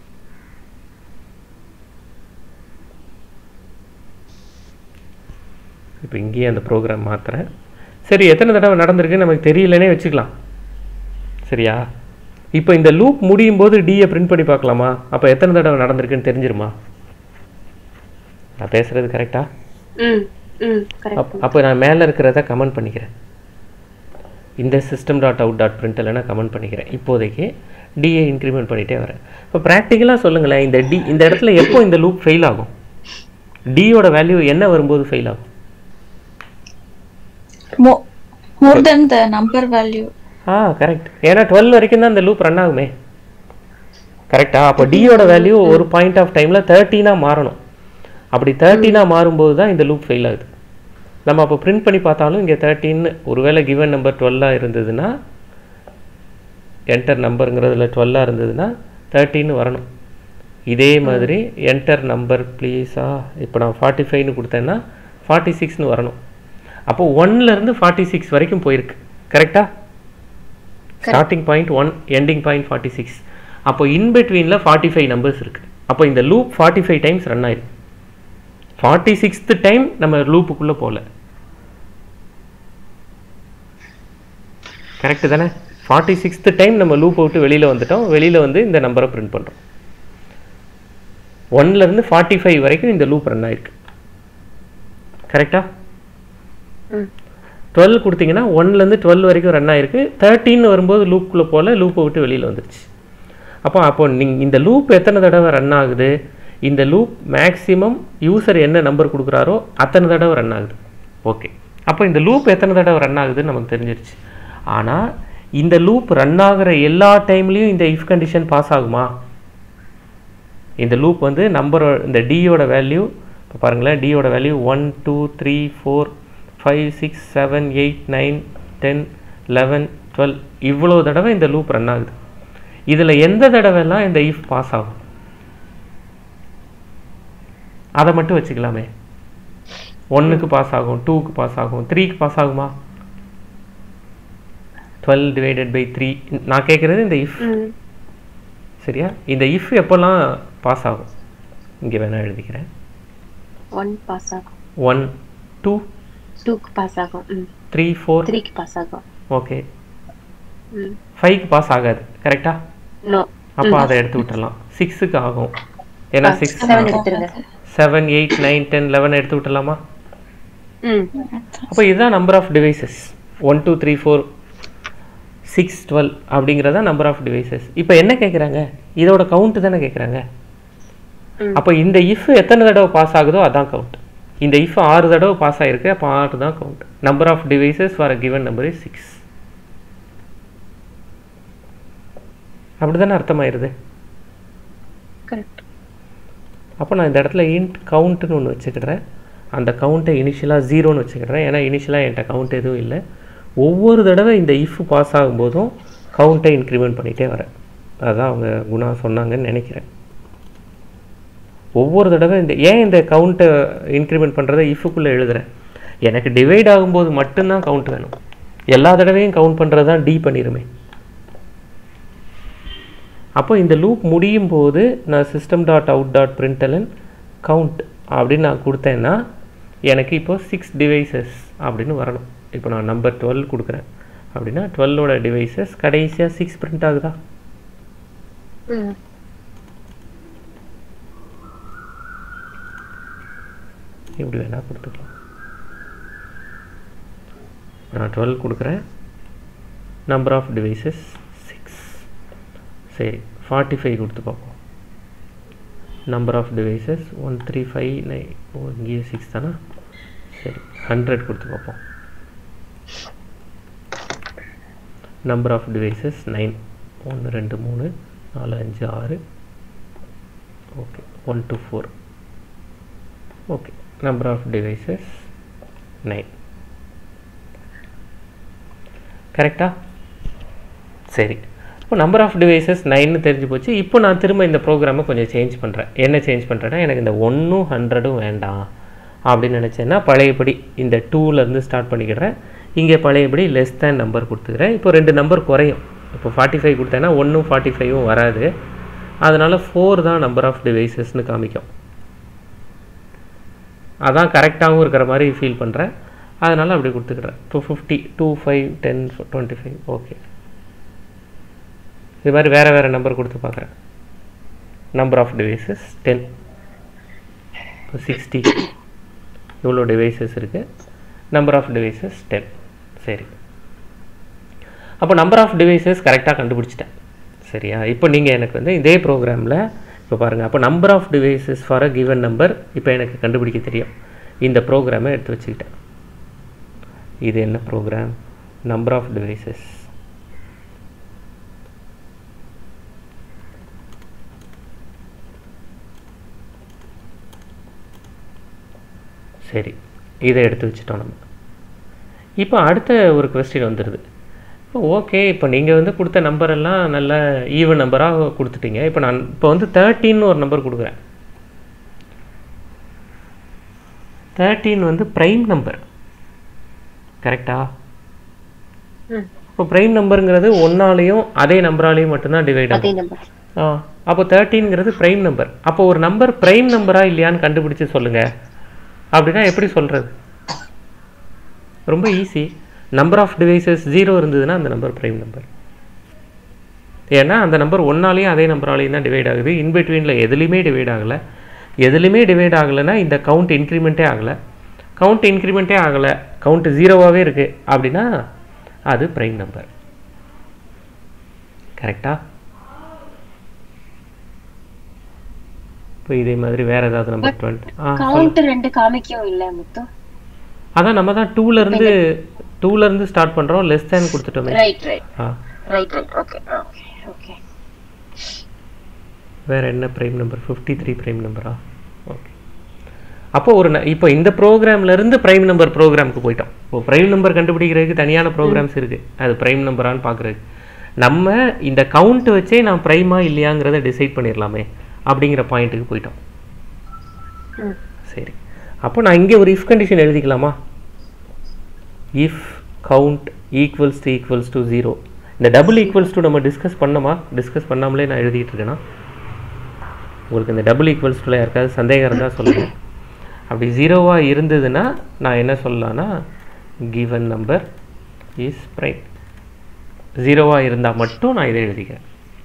இப்போ இங்கேயே அந்த ப்ரோக்ராம் மாற்றுறேன். சரி, எத்தனை தடவை நடந்திருக்குன்னு நமக்கு தெரியலனே வச்சுக்கலாம். சரியா? இப்போ இந்த லூப் முடியும் போது டியை பிரிண்ட் பண்ணி பார்க்கலாமா? அப்போ எத்தனை தடவை நடந்திருக்குன்னு தெரிஞ்சிருமா? நான் பேசுகிறது கரெக்டா? அப்போ நான் மேலே இருக்கிறத கமெண்ட் பண்ணிக்கிறேன். இந்த system.out.println கமெண்ட் பண்ணிக்கிறேன். இப்போதைக்கு டியை இன்க்ரிமெண்ட் பண்ணிகிட்டே வரேன். இப்போ ப்ராக்டிக்கலாக சொல்லுங்களேன், இந்த இடத்துல எப்போ இந்த லூப் ஃபெயில் ஆகும்? டியோட வேல்யூ என்ன வரும்போது ஃபெயில் ஆகும்? more than the number value. Correct. ஏன்னா 12 வரைக்கும் தான் இந்த லூப் ரன் ஆகுமே. கரெக்டா? அப்போ டியோட வேல்யூ ஒரு பாயிண்ட் ஆஃப் டைமில் 13ஆக மாறணும். அப்படி 13ஆக மாறும்போது தான் இந்த லூப் ஃபெயில் ஆகுது. நம்ம அப்போ பிரிண்ட் பண்ணி பார்த்தாலும் இங்கே 13 ஒருவேளை கிவன் நம்பர் 12ஆக இருந்ததுன்னா, என்டர் நம்பருங்கிறதுல 12ஆக இருந்ததுன்னா 13 வரணும். இதே மாதிரி என்டர் நம்பர் ப்ளீஸா, இப்போ நான் 45ன்னு கொடுத்தேன்னா 46ன்னு வரணும். அப்போ 1லேருந்து 46 வரைக்கும் போயிருக்கு. கரெக்டா? Starting point 1, ending point 46. அப்போ இன்பிட்வீனில் 45 நம்பர்ஸ் இருக்குது. அப்போ இந்த லூப் 45 டைம்ஸ் ரன் ஆயிருக்கு. 46th டைம் நம்ம லூப்புக்குள்ளே போகல. கரெக்டு தானே? 46th டைம் நம்ம லூப்பை விட்டு வெளியில் வந்துட்டோம். வெளியில் வந்து இந்த நம்பரை பிரிண்ட் பண்ணுறோம். 1லேருந்து 45 வரைக்கும் இந்த லூப் ரன் ஆயிருக்கு. கரெக்டா? 12 கொடுத்தீங்கன்னா 1லேருந்து 12 வரைக்கும் ரன் ஆயிருக்கு. 13 வரும்போது லூப்புக்குள்ளே போகல, லூப்பை விட்டு வெளியில் வந்துருச்சு. அப்போ நீங்கள் இந்த லூப் எத்தனை தடவை ரன் ஆகுது? இந்த லூப் மேக்ஸிமம் யூசர் என்ன நம்பர் கொடுக்குறாரோ அத்தனை தடவை ரன் ஆகுது. ஓகே, அப்போ இந்த லூப் எத்தனை தடவை ரன் ஆகுதுன்னு நமக்கு தெரிஞ்சிருச்சு. ஆனால் இந்த லூப் ரன் ஆகிற எல்லா டைம்லேயும் இந்த இஃப் கண்டிஷன் பாஸ் ஆகுமா? இந்த லூப் வந்து நம்பர் இந்த டியோட வேல்யூ இப்போ பாருங்களேன், டியோட வேல்யூ 1 2 3 4 5 6 7 8 9 10 11 12 இவ்வளோ தடவை இந்த லூப் ரன் ஆகுது. இதில் எந்த தடவைலாம் இந்த இஃப் பாஸ் ஆகும்? அதை மட்டும் வச்சுக்கலாமே. 1க்கு பாஸ் ஆகும், 2க்கு பாஸ் ஆகும், 3க்கு பாஸ் ஆகுமா? 12 divided by 3. நான் கேட்குறது இந்த இஃப். சரியா? இந்த இஃப் எப்போல்லாம் பாஸ் ஆகும்? இங்கே வேணா எழுதிக்கிறேன். 1 பாஸ் ஆகும், 1 2 2க்கு பாஸ் ஆகும், 3 4 3க்கு பாஸ் ஆகும். ஓகே. 5க்கு பாஸ் ஆகாது, கரெக்டா? நோ. அப்போ அதை எடுத்து விட்டுறலாம். 6க்கு ஆகும், ஏன்னா 6 7 எடுத்துருங்க. 7 8 9 10 11 எடுத்து விட்டுலாமா? அப்போ இதுதான் நம்பர் ஆஃப் டிவைசஸ். 1 2 3 4 6 12 அப்படிங்கிறதா நம்பர் ஆஃப் டிவைசஸ். இப்போ என்ன கேட்குறாங்க? இதோட கவுண்ட் தானே கேட்குறாங்க. அப்போ இந்த இஃப் எத்தனை தடவை பாஸ் ஆகுதோ அதான் கவுண்ட். இந்த இஃப் 6 தடவை பாஸ் ஆகிருக்கு, அப்போ 6 தான் count. Number of divisors for a given number is 6. அப்படி தானே அர்த்தமாயிருது. கரெக்ட். அப்போ நான் இந்த இடத்துல இன்ட் கவுண்ட்னு ஒன்று வச்சுக்கிறேன். அந்த கவுண்ட்டை இனிஷியலாக 0ன்னு வச்சுக்கிறேன். ஏன்னா இனிஷியலாக என்கிட்ட கவுண்ட் எதுவும் இல்லை. ஒவ்வொரு தடவை இந்த இஃப் பாஸ் ஆகும்போதும் கவுண்ட்டை இன்க்ரிமெண்ட் பண்ணிகிட்டே வரேன். அதுதான் அவங்க குணா சொன்னாங்கன்னு நினைக்கிறேன். ஒவ்வொரு தடவை ஏன் இந்த கவுண்ட்டை இன்க்ரிமெண்ட் பண்ணுறதை இஃபுக்குள்ளே எழுதுகிறேன்? எனக்கு டிவைட் ஆகும்போது மட்டும்தான் கவுண்ட் வேணும். எல்லா தடவையும் கவுண்ட் பண்ணுறது தான் டி பண்ணிடுமே. அப்போ இந்த லூப் முடியும் போது நான் system.out.println கவுண்ட் அப்படின்னு நான் கொடுத்தேன்னா எனக்கு இப்போ 6 டிவைசஸ் அப்படின்னு வரணும். இப்போ நான் நம்பர் 12 கொடுக்குறேன் அப்படின்னா 12ஓட டிவைசஸ் கடைசியாக 6 பிரிண்ட் ஆகுதா? இப்படி வேணா கொடுத்துக்கலாம். நான் 12 கொடுக்குறேன், நம்பர் ஆஃப் டிவைசஸ் 6. சரி, 45 கொடுத்து பார்ப்போம். Number of divisors 1359. இங்கேயே 6 தானே? சரி, 100 கொடுத்து பார்ப்போம். Number of divisors 9. 1 2 3 4 5 6. Okay, 1 2 4. Okay, number of divisors 9. கரெக்டா? சரி, இப்போ நம்பர் ஆஃப் டிவைசஸ் 9ன்னு தெரிஞ்சு போச்சு. இப்போ நான் திரும்ப இந்த ப்ரோக்ராமை கொஞ்சம் சேஞ்ச் பண்ணுறேன். என்ன சேஞ்ச் பண்ணுறேன்னா, எனக்கு இந்த 1ம் 100ம் வேண்டாம் அப்படின்னு நினச்சேன்னா பழையபடி இந்த 2லேருந்து ஸ்டார்ட் பண்ணிக்கிறேன். இங்கே பழையபடி லெஸ் தேன் நம்பர் கொடுத்துக்கிறேன். இப்போ 2 நம்பர் குறையும். இப்போ 45 கொடுத்தேன்னா 1ம் 45ம் வராது. அதனால் 4 தான் நம்பர் ஆஃப் டிவைசஸ்னு காமிக்கும். அதான் கரெக்டாகவும் இருக்கிற மாதிரி ஃபீல் பண்ணுறேன். அதனால் அப்படி கொடுத்துக்கிறேன். இப்போ 50 2 5 10 25. ஓகே, இது மாதிரி வேறு வேறு நம்பர் கொடுத்து பார்க்குறேன். Number of divisors 10. இப்போ 60 இவ்வளோ டிவைசஸ் இருக்குது. Number of divisors 10. சரி, அப்போ நம்பர் ஆஃப் டிவைசஸ் கரெக்டாக கண்டுபிடிச்சிட்டேன். சரியா? இப்போ நீங்கள் எனக்கு வந்து இதே ப்ரோக்ராமில் இப்போ பாருங்கள், அப்போ number of divisors for a given number இப்போ எனக்கு கண்டுபிடிக்க தெரியும். இந்த ப்ரோக்ராமை எடுத்து வச்சுக்கிட்டேன். இது என்ன ப்ரோக்ராம்? Number of devices. சரி, இதை எடுத்து வச்சுட்டோம் நம்ம. இப்போ அடுத்த ஒரு கொஸ்டின் வந்துடுது. இப்போ ஓகே, இப்போ நீங்கள் வந்து கொடுத்த நம்பரெல்லாம் நல்ல ஈவன் நம்பராக கொடுத்துட்டீங்க. இப்போ நான் இப்போ வந்து 13ன்னு ஒரு நம்பர் கொடுக்குறேன். 13 வந்து ப்ரைம் நம்பர், கரெக்டா? இப்போ ப்ரைம் நம்பருங்கிறது 1ஆலையும் அதே நம்பராலையும் மட்டும்தான் டிவைட் ஆகும். அப்போ 13ங்கிறது ப்ரைம் நம்பர். அப்போ ஒரு நம்பர் ப்ரைம் நம்பரா இல்லையான்னு கண்டுபிடிச்சு சொல்லுங்கள். அப்படின்னா எப்படி சொல்கிறது? ரொம்ப ஈஸி. நம்பர் ஆஃப் டிவைசஸ் 0 இருந்ததுன்னா அந்த நம்பர் ப்ரைம் நம்பர். ஏன்னா அந்த நம்பர் 1ஆலையும் அதே நம்பராலையும் தான் டிவைட் ஆகுது. இன்பிட்வீனில் எதுலேயுமே டிவைட் ஆகலை. எதுலேயுமே டிவைட் ஆகலைன்னா இந்த கவுண்ட் இன்க்ரிமெண்ட்டே ஆகலை. கவுண்ட் இன்க்ரிமெண்ட்டே ஆகலை, கவுண்ட் 0வாகவே இருக்குது அப்படின்னா அது ப்ரைம் நம்பர். கரெக்டா? இப்போ இதே மாதிரி வேற ஏதாவது நம்பர் 20. கவுண்ட் 2 காமிக்கவும் இல்லை முத்து. அதான் நம்ம தான் 2லேருந்து 2லேருந்து ஸ்டார்ட் பண்ணுறோம், லெஸ் தேன் கொடுத்துட்டோமே. Right right ah right right okay okay okay. வேறு என்ன ப்ரைம் நம்பர்? 53 ப்ரைம் நம்பரா? ஓகே. அப்போ இப்போ இந்த ப்ரோக்ராம்லேருந்து ப்ரைம் நம்பர் ப்ரோக்ராமுக்கு போயிட்டோம். இப்போ ப்ரைம் நம்பர் கண்டுபிடிக்கிறதுக்கு தனியான ப்ரோக்ராம்ஸ் இருக்குது, அது ப்ரைம் நம்பரான்னு பார்க்குறதுக்கு. நம்ம இந்த கவுண்ட் வச்சே நான் ப்ரைமா இல்லையாங்கிறத டிசைட் பண்ணிடலாமே அப்படிங்கிற பாயிண்ட்டுக்கு போயிட்டோம். சரி, அப்போ நான் இங்கே ஒரு இஃப் கண்டிஷன் எழுதிக்கலாமா? If count equals to 0. இந்த டபுள் ஈக்குவல்ஸ் டு நம்ம டிஸ்கஸ் பண்ணாமலே நான் எழுதிட்டு இருக்கேன்னா, உங்களுக்கு இந்த டபுள் ஈக்குவல்ஸ் டுல யாருக்காவது சந்தேகம் இருந்தால் சொல்லுங்கள். அப்படி 0வாக இருந்ததுன்னா நான் என்ன சொல்லலாம்னா, கிவன் நம்பர் இஸ் ப்ரைம். 0வாக இருந்தால் மட்டும் நான் இதை எழுதிக்கிறேன்.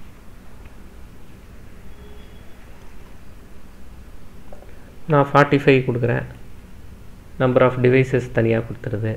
நான் 45 கொடுக்குறேன், நம்பர் ஆஃப் டிவைசஸ் தனியாக கொடுத்துருது.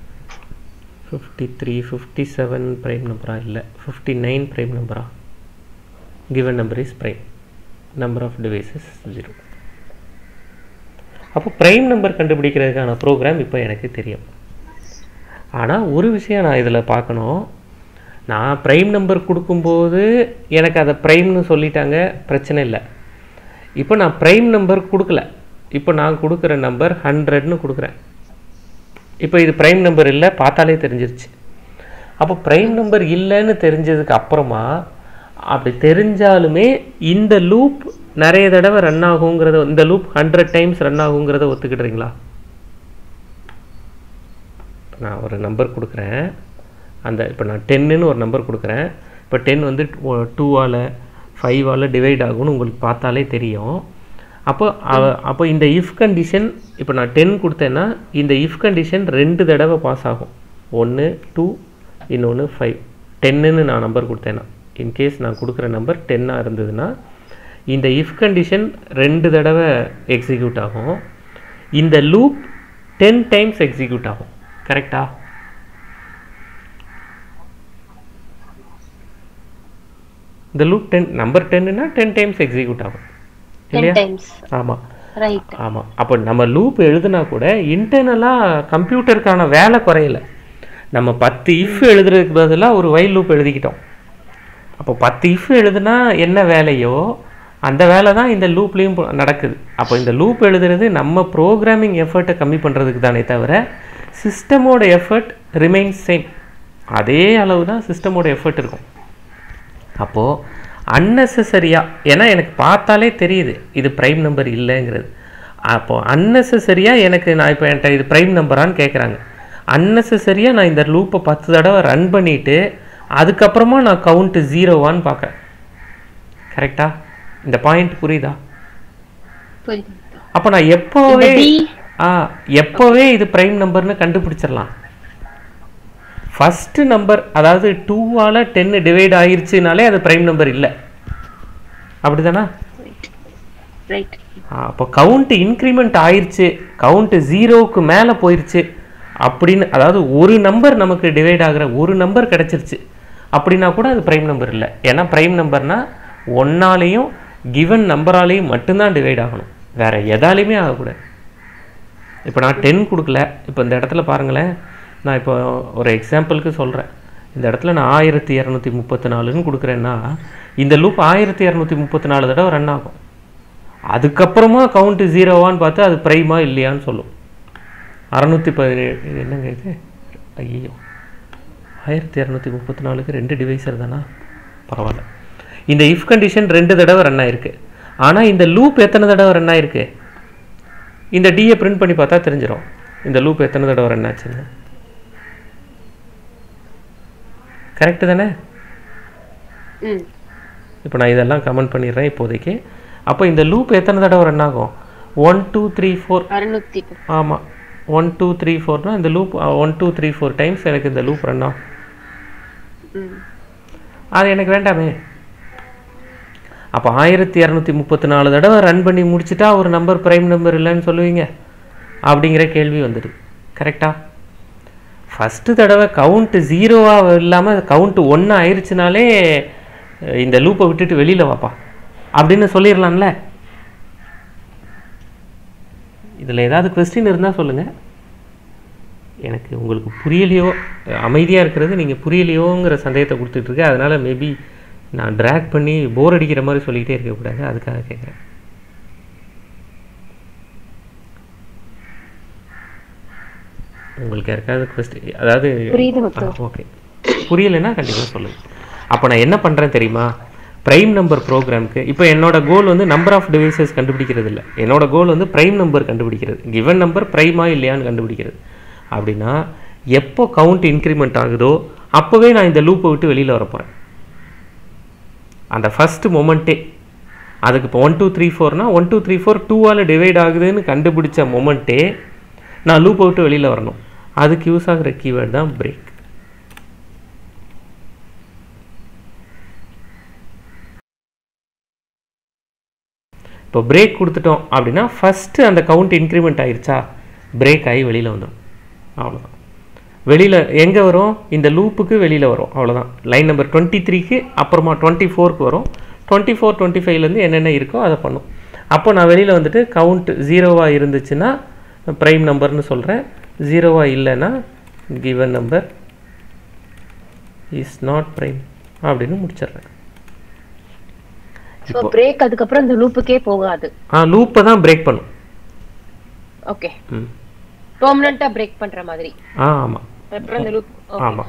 53 57 ப்ரைம் நம்பரா? இல்லை, 59 ப்ரைம் நம்பரா? Given number is prime, number of divisors 0. அப்போ ப்ரைம் நம்பர் கண்டுபிடிக்கிறதுக்கான ப்ரோக்ராம் இப்போ எனக்கு தெரியும். ஆனால் ஒரு விஷயம் நான் இதில் பார்க்கணும். நான் ப்ரைம் நம்பர் கொடுக்கும்போது எனக்கு அதை ப்ரைம்னு சொல்லிட்டாங்க, பிரச்சனை இல்லை. இப்போ நான் ப்ரைம் நம்பர் கொடுக்கல, இப்போ நான் கொடுக்குற நம்பர் 100ன்னு கொடுக்குறேன். இப்போ இது ப்ரைம் நம்பர் இல்லை, பார்த்தாலே தெரிஞ்சிருச்சு. அப்போ ப்ரைம் நம்பர் இல்லைன்னு தெரிஞ்சதுக்கு அப்புறமா, அப்படி தெரிஞ்சாலுமே இந்த லூப் நிறைய தடவை ரன் ஆகுங்கிறத, இந்த லூப் 100 டைம்ஸ் ரன் ஆகுங்கிறத ஒத்துக்கிட்டுறீங்களா? நான் ஒரு நம்பர் கொடுக்குறேன், இப்போ நான் 10ன்னு ஒரு நம்பர் கொடுக்குறேன். இப்போ 10 வந்து 2ஆல் 5ஆல் டிவைட் ஆகும்னு உங்களுக்கு பார்த்தாலே தெரியும். அப்போ இந்த இஃப் கண்டிஷன், இப்போ நான் 10 கொடுத்தேன்னா இந்த இஃப் கண்டிஷன் 2 தடவை பாஸ் ஆகும். 1 2, இன்னொன்று 5. 10ன்னு நான் நம்பர் கொடுத்தேன்னா, இன்கேஸ் நான் கொடுக்குற நம்பர் 10ஆக இருந்ததுன்னா இந்த இஃப் கண்டிஷன் 2 தடவை எக்ஸிக்யூட் ஆகும். இந்த லூப் 10 டைம்ஸ் எக்ஸிக்யூட் ஆகும். கரெக்டா? இந்த லூப் 10 நம்பர் 10ன்னா 10 டைம்ஸ் எக்ஸிக்யூட் ஆகும் இல்லையா? ஆமாம் ஆமாம். அப்போ நம்ம லூப் எழுதுனா கூட இன்டர்னலாக கம்ப்யூட்டருக்கான வேலை குறையலை. நம்ம 10 இஃப் எழுதுறதுக்கு பதிலாக ஒரு வைல் லூப் எழுதிக்கிட்டோம். அப்போ 10 இஃப் எழுதுனா என்ன வேலையோ அந்த வேலை தான் இந்த லூப்லேயும் நடக்குது. அப்போ இந்த லூப் எழுதுறது நம்ம ப்ரோக்ராமிங் எஃபர்ட்டை கம்மி பண்ணுறதுக்கு தானே தவிர சிஸ்டமோட எஃபர்ட் ரிமைன்ஸ் சேம். அதே அளவு தான் சிஸ்டமோட எஃபர்ட் இருக்கும். அப்போது அன்னெசரியாக, ஏன்னா எனக்கு பார்த்தாலே தெரியுது இது ப்ரைம் நம்பர் இல்லைங்கிறது. அப்போது அன்னெசரியாக நான் இப்போ என்கிட்ட இது ப்ரைம் நம்பரான்னு கேட்குறாங்க. அன்னெசரியாக நான் இந்த லூப்பை 10 தடவை ரன் பண்ணிவிட்டு அதுக்கப்புறமா நான் கவுண்ட்டு 0வான்னு பார்க்குறேன். கரெக்டா? இந்த பாயிண்ட் புரியுதா? அப்போ நான் எப்போவே இது ப்ரைம் நம்பர்னு கண்டுபிடிச்சிடலாம். ஃபஸ்ட்டு நம்பர், அதாவது 2ஆல் 10 டிவைட் ஆயிடுச்சுனாலே அது ப்ரைம் நம்பர் இல்லை, அப்படி தானா? அப்போ கவுண்ட் இன்க்ரிமெண்ட் ஆயிடுச்சு, கவுண்ட் 0க்கு மேலே போயிடுச்சு அப்படின்னு, அதாவது ஒரு நம்பர் நமக்கு டிவைட் ஆகிற ஒரு நம்பர் கிடச்சிருச்சு அப்படின்னா கூட அது ப்ரைம் நம்பர் இல்லை. ஏன்னா ப்ரைம் நம்பர்னால் 1ஆலேயும் கிவன் நம்பராலேயும் மட்டும்தான் டிவைட் ஆகணும், வேறு எதாலையுமே ஆகக்கூடாது. இப்போ நான் 10 கொடுக்கல. இப்போ இந்த இடத்துல பாருங்களேன், நான் இப்போ ஒரு எக்ஸாம்பிளுக்கு சொல்கிறேன். இந்த இடத்துல நான் 1234ன்னு கொடுக்குறேன்னா இந்த லூப் 1234 தடவை ரன் ஆகும். அதுக்கப்புறமா கவுண்ட்டு 0வான்னு பார்த்து அது ப்ரைமா இல்லையான்னு சொல்லும். 617 இது என்னங்க இது? ஐயோ, 1234க்கு 2 டிவைசர் தானா? பரவாயில்ல. இந்த இஃப் கண்டிஷன் 2 தடவை ரன் ஆயிருக்கு. ஆனால் இந்த லூப் எத்தனை தடவை ரன் ஆயிருக்கு? இந்த டியை பிரிண்ட் பண்ணி பார்த்தா தெரிஞ்சிடும் இந்த லூப் எத்தனை தடவை ரன் ஆச்சுன்னு. கரெக்டு தானே? இப்போ நான் இதெல்லாம் கமெண்ட் பண்ணிடுறேன் இப்போதைக்கு. அப்போ இந்த லூப் எத்தனை தடவை ரன் ஆகும்? 1 2 3 4. ஆமாம், 1 2 3 4னா இந்த லூப் 1 2 3 4 டைம்ஸ் எனக்கு இந்த லூப் ரன் ஆகும். அது எனக்கு வேண்டாமே. அப்போ 1234 தடவை ரன் பண்ணி முடிச்சுட்டா ஒரு நம்பர் ப்ரைம் நம்பர் இல்லைன்னு சொல்லுவீங்க அப்படிங்கிற கேள்வி வந்துடுது. கரெக்டா? ஃபஸ்ட்டு தடவை கவுண்ட்டு 0வாக இல்லாமல் கவுண்ட்டு 1 ஆயிடுச்சுனாலே இந்த லூப்பை விட்டுட்டு வெளியில் வாப்பா அப்படின்னு சொல்லிடலாம்ல. இதில் ஏதாவது கொஸ்டின் இருந்தால் சொல்லுங்கள். எனக்கு உங்களுக்கு புரியலையோ, அமைதியாக இருக்கிறது நீங்கள் புரியலையோங்கிற சந்தேகத்தை கொடுத்துட்ருக்கேன். அதனால் மேபி நான் ட்ராக் பண்ணி போர் அடிக்கிற மாதிரி சொல்லிக்கிட்டே இருக்கக்கூடாது, அதுக்காக கேட்குறேன். உங்களுக்கு யாருக்காவது கொஸ்டின், அதாவது ஓகே புரியலைன்னா கண்டிப்பாக சொல்லுங்கள். அப்போ நான் என்ன பண்ணுறேன் தெரியுமா, ப்ரைம் நம்பர் ப்ரோக்ராமுக்கு இப்போ என்னோட கோல் வந்து நம்பர் ஆஃப் டிவைசஸ் கண்டுபிடிக்கிறது இல்லை. என்னோட கோல் வந்து ப்ரைம் நம்பர் கண்டுபிடிக்கிறது. கிவன் நம்பர் ப்ரைமா இல்லையான்னு கண்டுபிடிக்கிறது. அப்படின்னா எப்போ கவுண்ட் இன்க்ரிமெண்ட் ஆகுதோ அப்போவே நான் இந்த லூப்பை விட்டு வெளியில் வரப்போகிறேன். அந்த ஃபஸ்ட்டு மொமெண்ட்டே, அதுக்கு இப்போ 1 2 3 4னா 1 2 3 4 2ஆல் டிவைட் ஆகுதுன்னு கண்டுபிடிச்ச மொமெண்ட்டே நான் லூப்பை விட்டு வெளியில் வரணும். அதுக்கு யூஸ் ஆகிற கீவேர்டு தான் பிரேக். இப்போ பிரேக் கொடுத்துட்டோம் அப்படின்னா ஃபஸ்ட்டு அந்த கவுண்ட் இன்க்ரிமெண்ட் ஆயிடுச்சா, பிரேக் ஆகி வெளியில் வந்துடும். அவ்வளோதான். வெளியில் எங்கே வரும், இந்த லூப்புக்கு வெளியில் வரும். அவ்வளோதான். லைன் நம்பர் 23க்கு அப்புறமா 24க்கு வரும். 24 25லேருந்து என்னென்ன இருக்கோ அதை பண்ணும். அப்போ நான் வெளியில் வந்துட்டு கவுண்ட் 0வாக இருந்துச்சுன்னா ப்ரைம் நம்பர்னு சொல்கிறேன். 0வாக இல்லைன்னா given number is not prime அப்படின்னு முடிச்சிடுறேன். சோ பிரேக் அதுக்கு அப்புறம் இந்த லூப்புக்கே போகாது. லூப்பை தான் பிரேக் பண்ணும். ஓகே, பெர்மனன்ட்டா பிரேக் பண்ற மாதிரி. ஆமா, அப்புறம் இந்த லூப் ஆமா,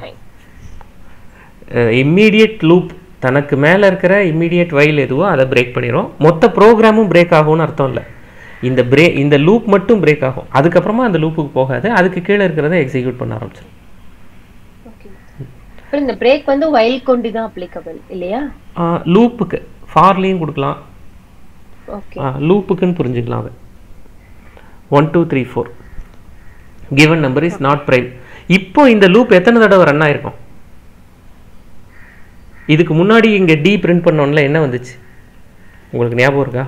இம்மீடியட் லூப் தனக்கு மேலே இருக்கிற இம்மீடியட் வைல் எதுவோ அதை பிரேக் பண்ணிடும். மொத்த ப்ரோக்ராமும் பிரேக் ஆகும்னு அர்த்தம் இல்லை. இந்த லூப் மட்டும் பிரேக் ஆகும். அதுக்கப்புறமா அந்த லூப்புக்கு போகாது, அதுக்கு கீழே இருக்கிறத எக்ஸிக்யூட் பண்ண ஆரம்பிச்சிடும். இந்த பிரேக் வந்து வைல் கொண்டு தான் அப்ளிகபிள் இல்லையா? லூப்புக்கு ஃபார்லையும் கொடுக்கலாம். ஓகே, லூப்புக்குன்னு புரிஞ்சுக்கலாம். அது 1 2 3 4 given number is not prime. இப்போ இந்த லூப் எத்தனை தடவை ரன் ஆயிருக்கும்? இதுக்கு முன்னாடி இங்கே டி பிரிண்ட் பண்ணோம்ல, என்ன வந்துச்சு உங்களுக்கு ஞாபகம் இருக்கா?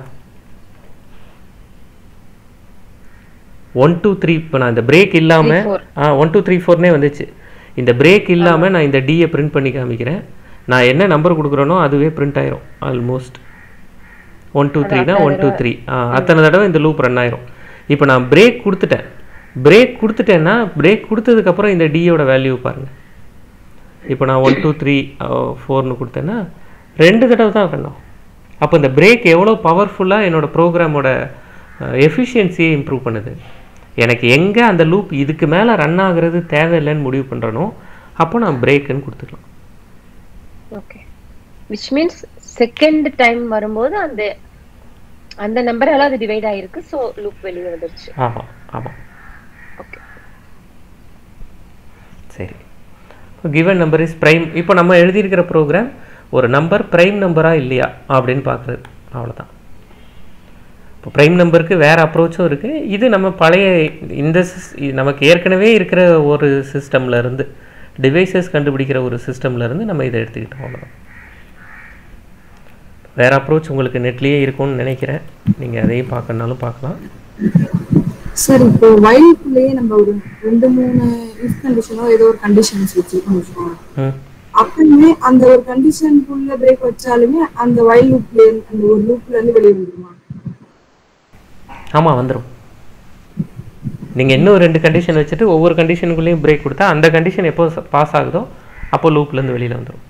1 2 3. இப்போ நான் இந்த பிரேக் இல்லாமல் 1 2 3 4னே வந்துச்சு. இந்த பிரேக் இல்லாமல் நான் இந்த டியை பிரிண்ட் பண்ணி காமிக்கிறேன். நான் என்ன நம்பர் கொடுக்குறேனோ அதுவே பிரிண்ட் ஆயிரும். ஆல்மோஸ்ட் 1 2 3னா 1 2 3 அத்தனை தடவை இந்த லூப் ரன் ஆயிரும். இப்போ நான் பிரேக் கொடுத்துட்டேன். பிரேக் கொடுத்துட்டேன்னா பிரேக் கொடுத்ததுக்கப்புறம் இந்த டியோட வேல்யூ பாருங்கள். இப்போ நான் 1 2 3 4னு கொடுத்தேன்னா 2 தடவை தான் பண்ணோம். அப்போ இந்த பிரேக் எவ்வளோ பவர்ஃபுல்லாக என்னோட ப்ரோக்ராமோட எஃபிஷியன்சியை இம்ப்ரூவ் பண்ணுது. எனக்கு எங்கே அந்த லூப் இதுக்கு மேலே ரன் ஆகுறது தேவையில்லைன்னு முடிவு பண்ணுறனோ அப்போ நான் பிரேக்குன்னு கொடுத்துக்கலாம். Okay, which means second time வரும்போது அந்த நம்பரால அது டிவைட் ஆயிருக்கு. சோ லூப் வெளிய வந்துருச்சு. ஆமா ஆமா. ஓகே, சரி. given number is prime. இப்போ நம்ம எழுதி இருக்கிற ப்ரோக்ராம் ஒரு நம்பர் பிரைம் நம்பரா இல்லையா அப்படின்னு பார்க்குறது, அவ்வளோதான். இப்போ ப்ரைம் நம்பருக்கு வேறு அப்ரோச்சும் இருக்குது. இது நம்ம பழைய நமக்கு ஏற்கனவே இருக்கிற ஒரு சிஸ்டமில் இருந்து டிவைசஸ் கண்டுபிடிக்கிற ஒரு சிஸ்டமில் இருந்து நம்ம இதை எடுத்துக்கிட்டோம், அவ்வளோதான். வேறு அப்ரோச் உங்களுக்கு நெட்லேயே இருக்கும்னு நினைக்கிறேன். நீங்கள் அதையும் பார்க்கணுனாலும் பார்க்கலாம். சார், இப்போ வைல்குள்ளேயே நம்ம ஒரு 2-3 இஃப் கண்டிஷனோ ஏதோ ஒரு கண்டிஷன்ஸ் வச்சுருக்கோம். அப்பயுமே அந்த ஒரு கண்டிஷனுக்குள்ள பிரேக் வச்சாலுமே அந்த வைல் லூப்ல அந்த ஒரு லூப்ல இருந்து வெளியே வந்துருமா? ஆமாம், வந்துடும். நீங்கள் இன்னும் 2 கண்டிஷன் வச்சுட்டு ஒவ்வொரு கண்டிஷனுக்குள்ளேயும் பிரேக் கொடுத்தா அந்த கண்டிஷன் எப்போ பாஸ் ஆகுதோ அப்போ லூப்லேருந்து வெளியில் வந்துடும்.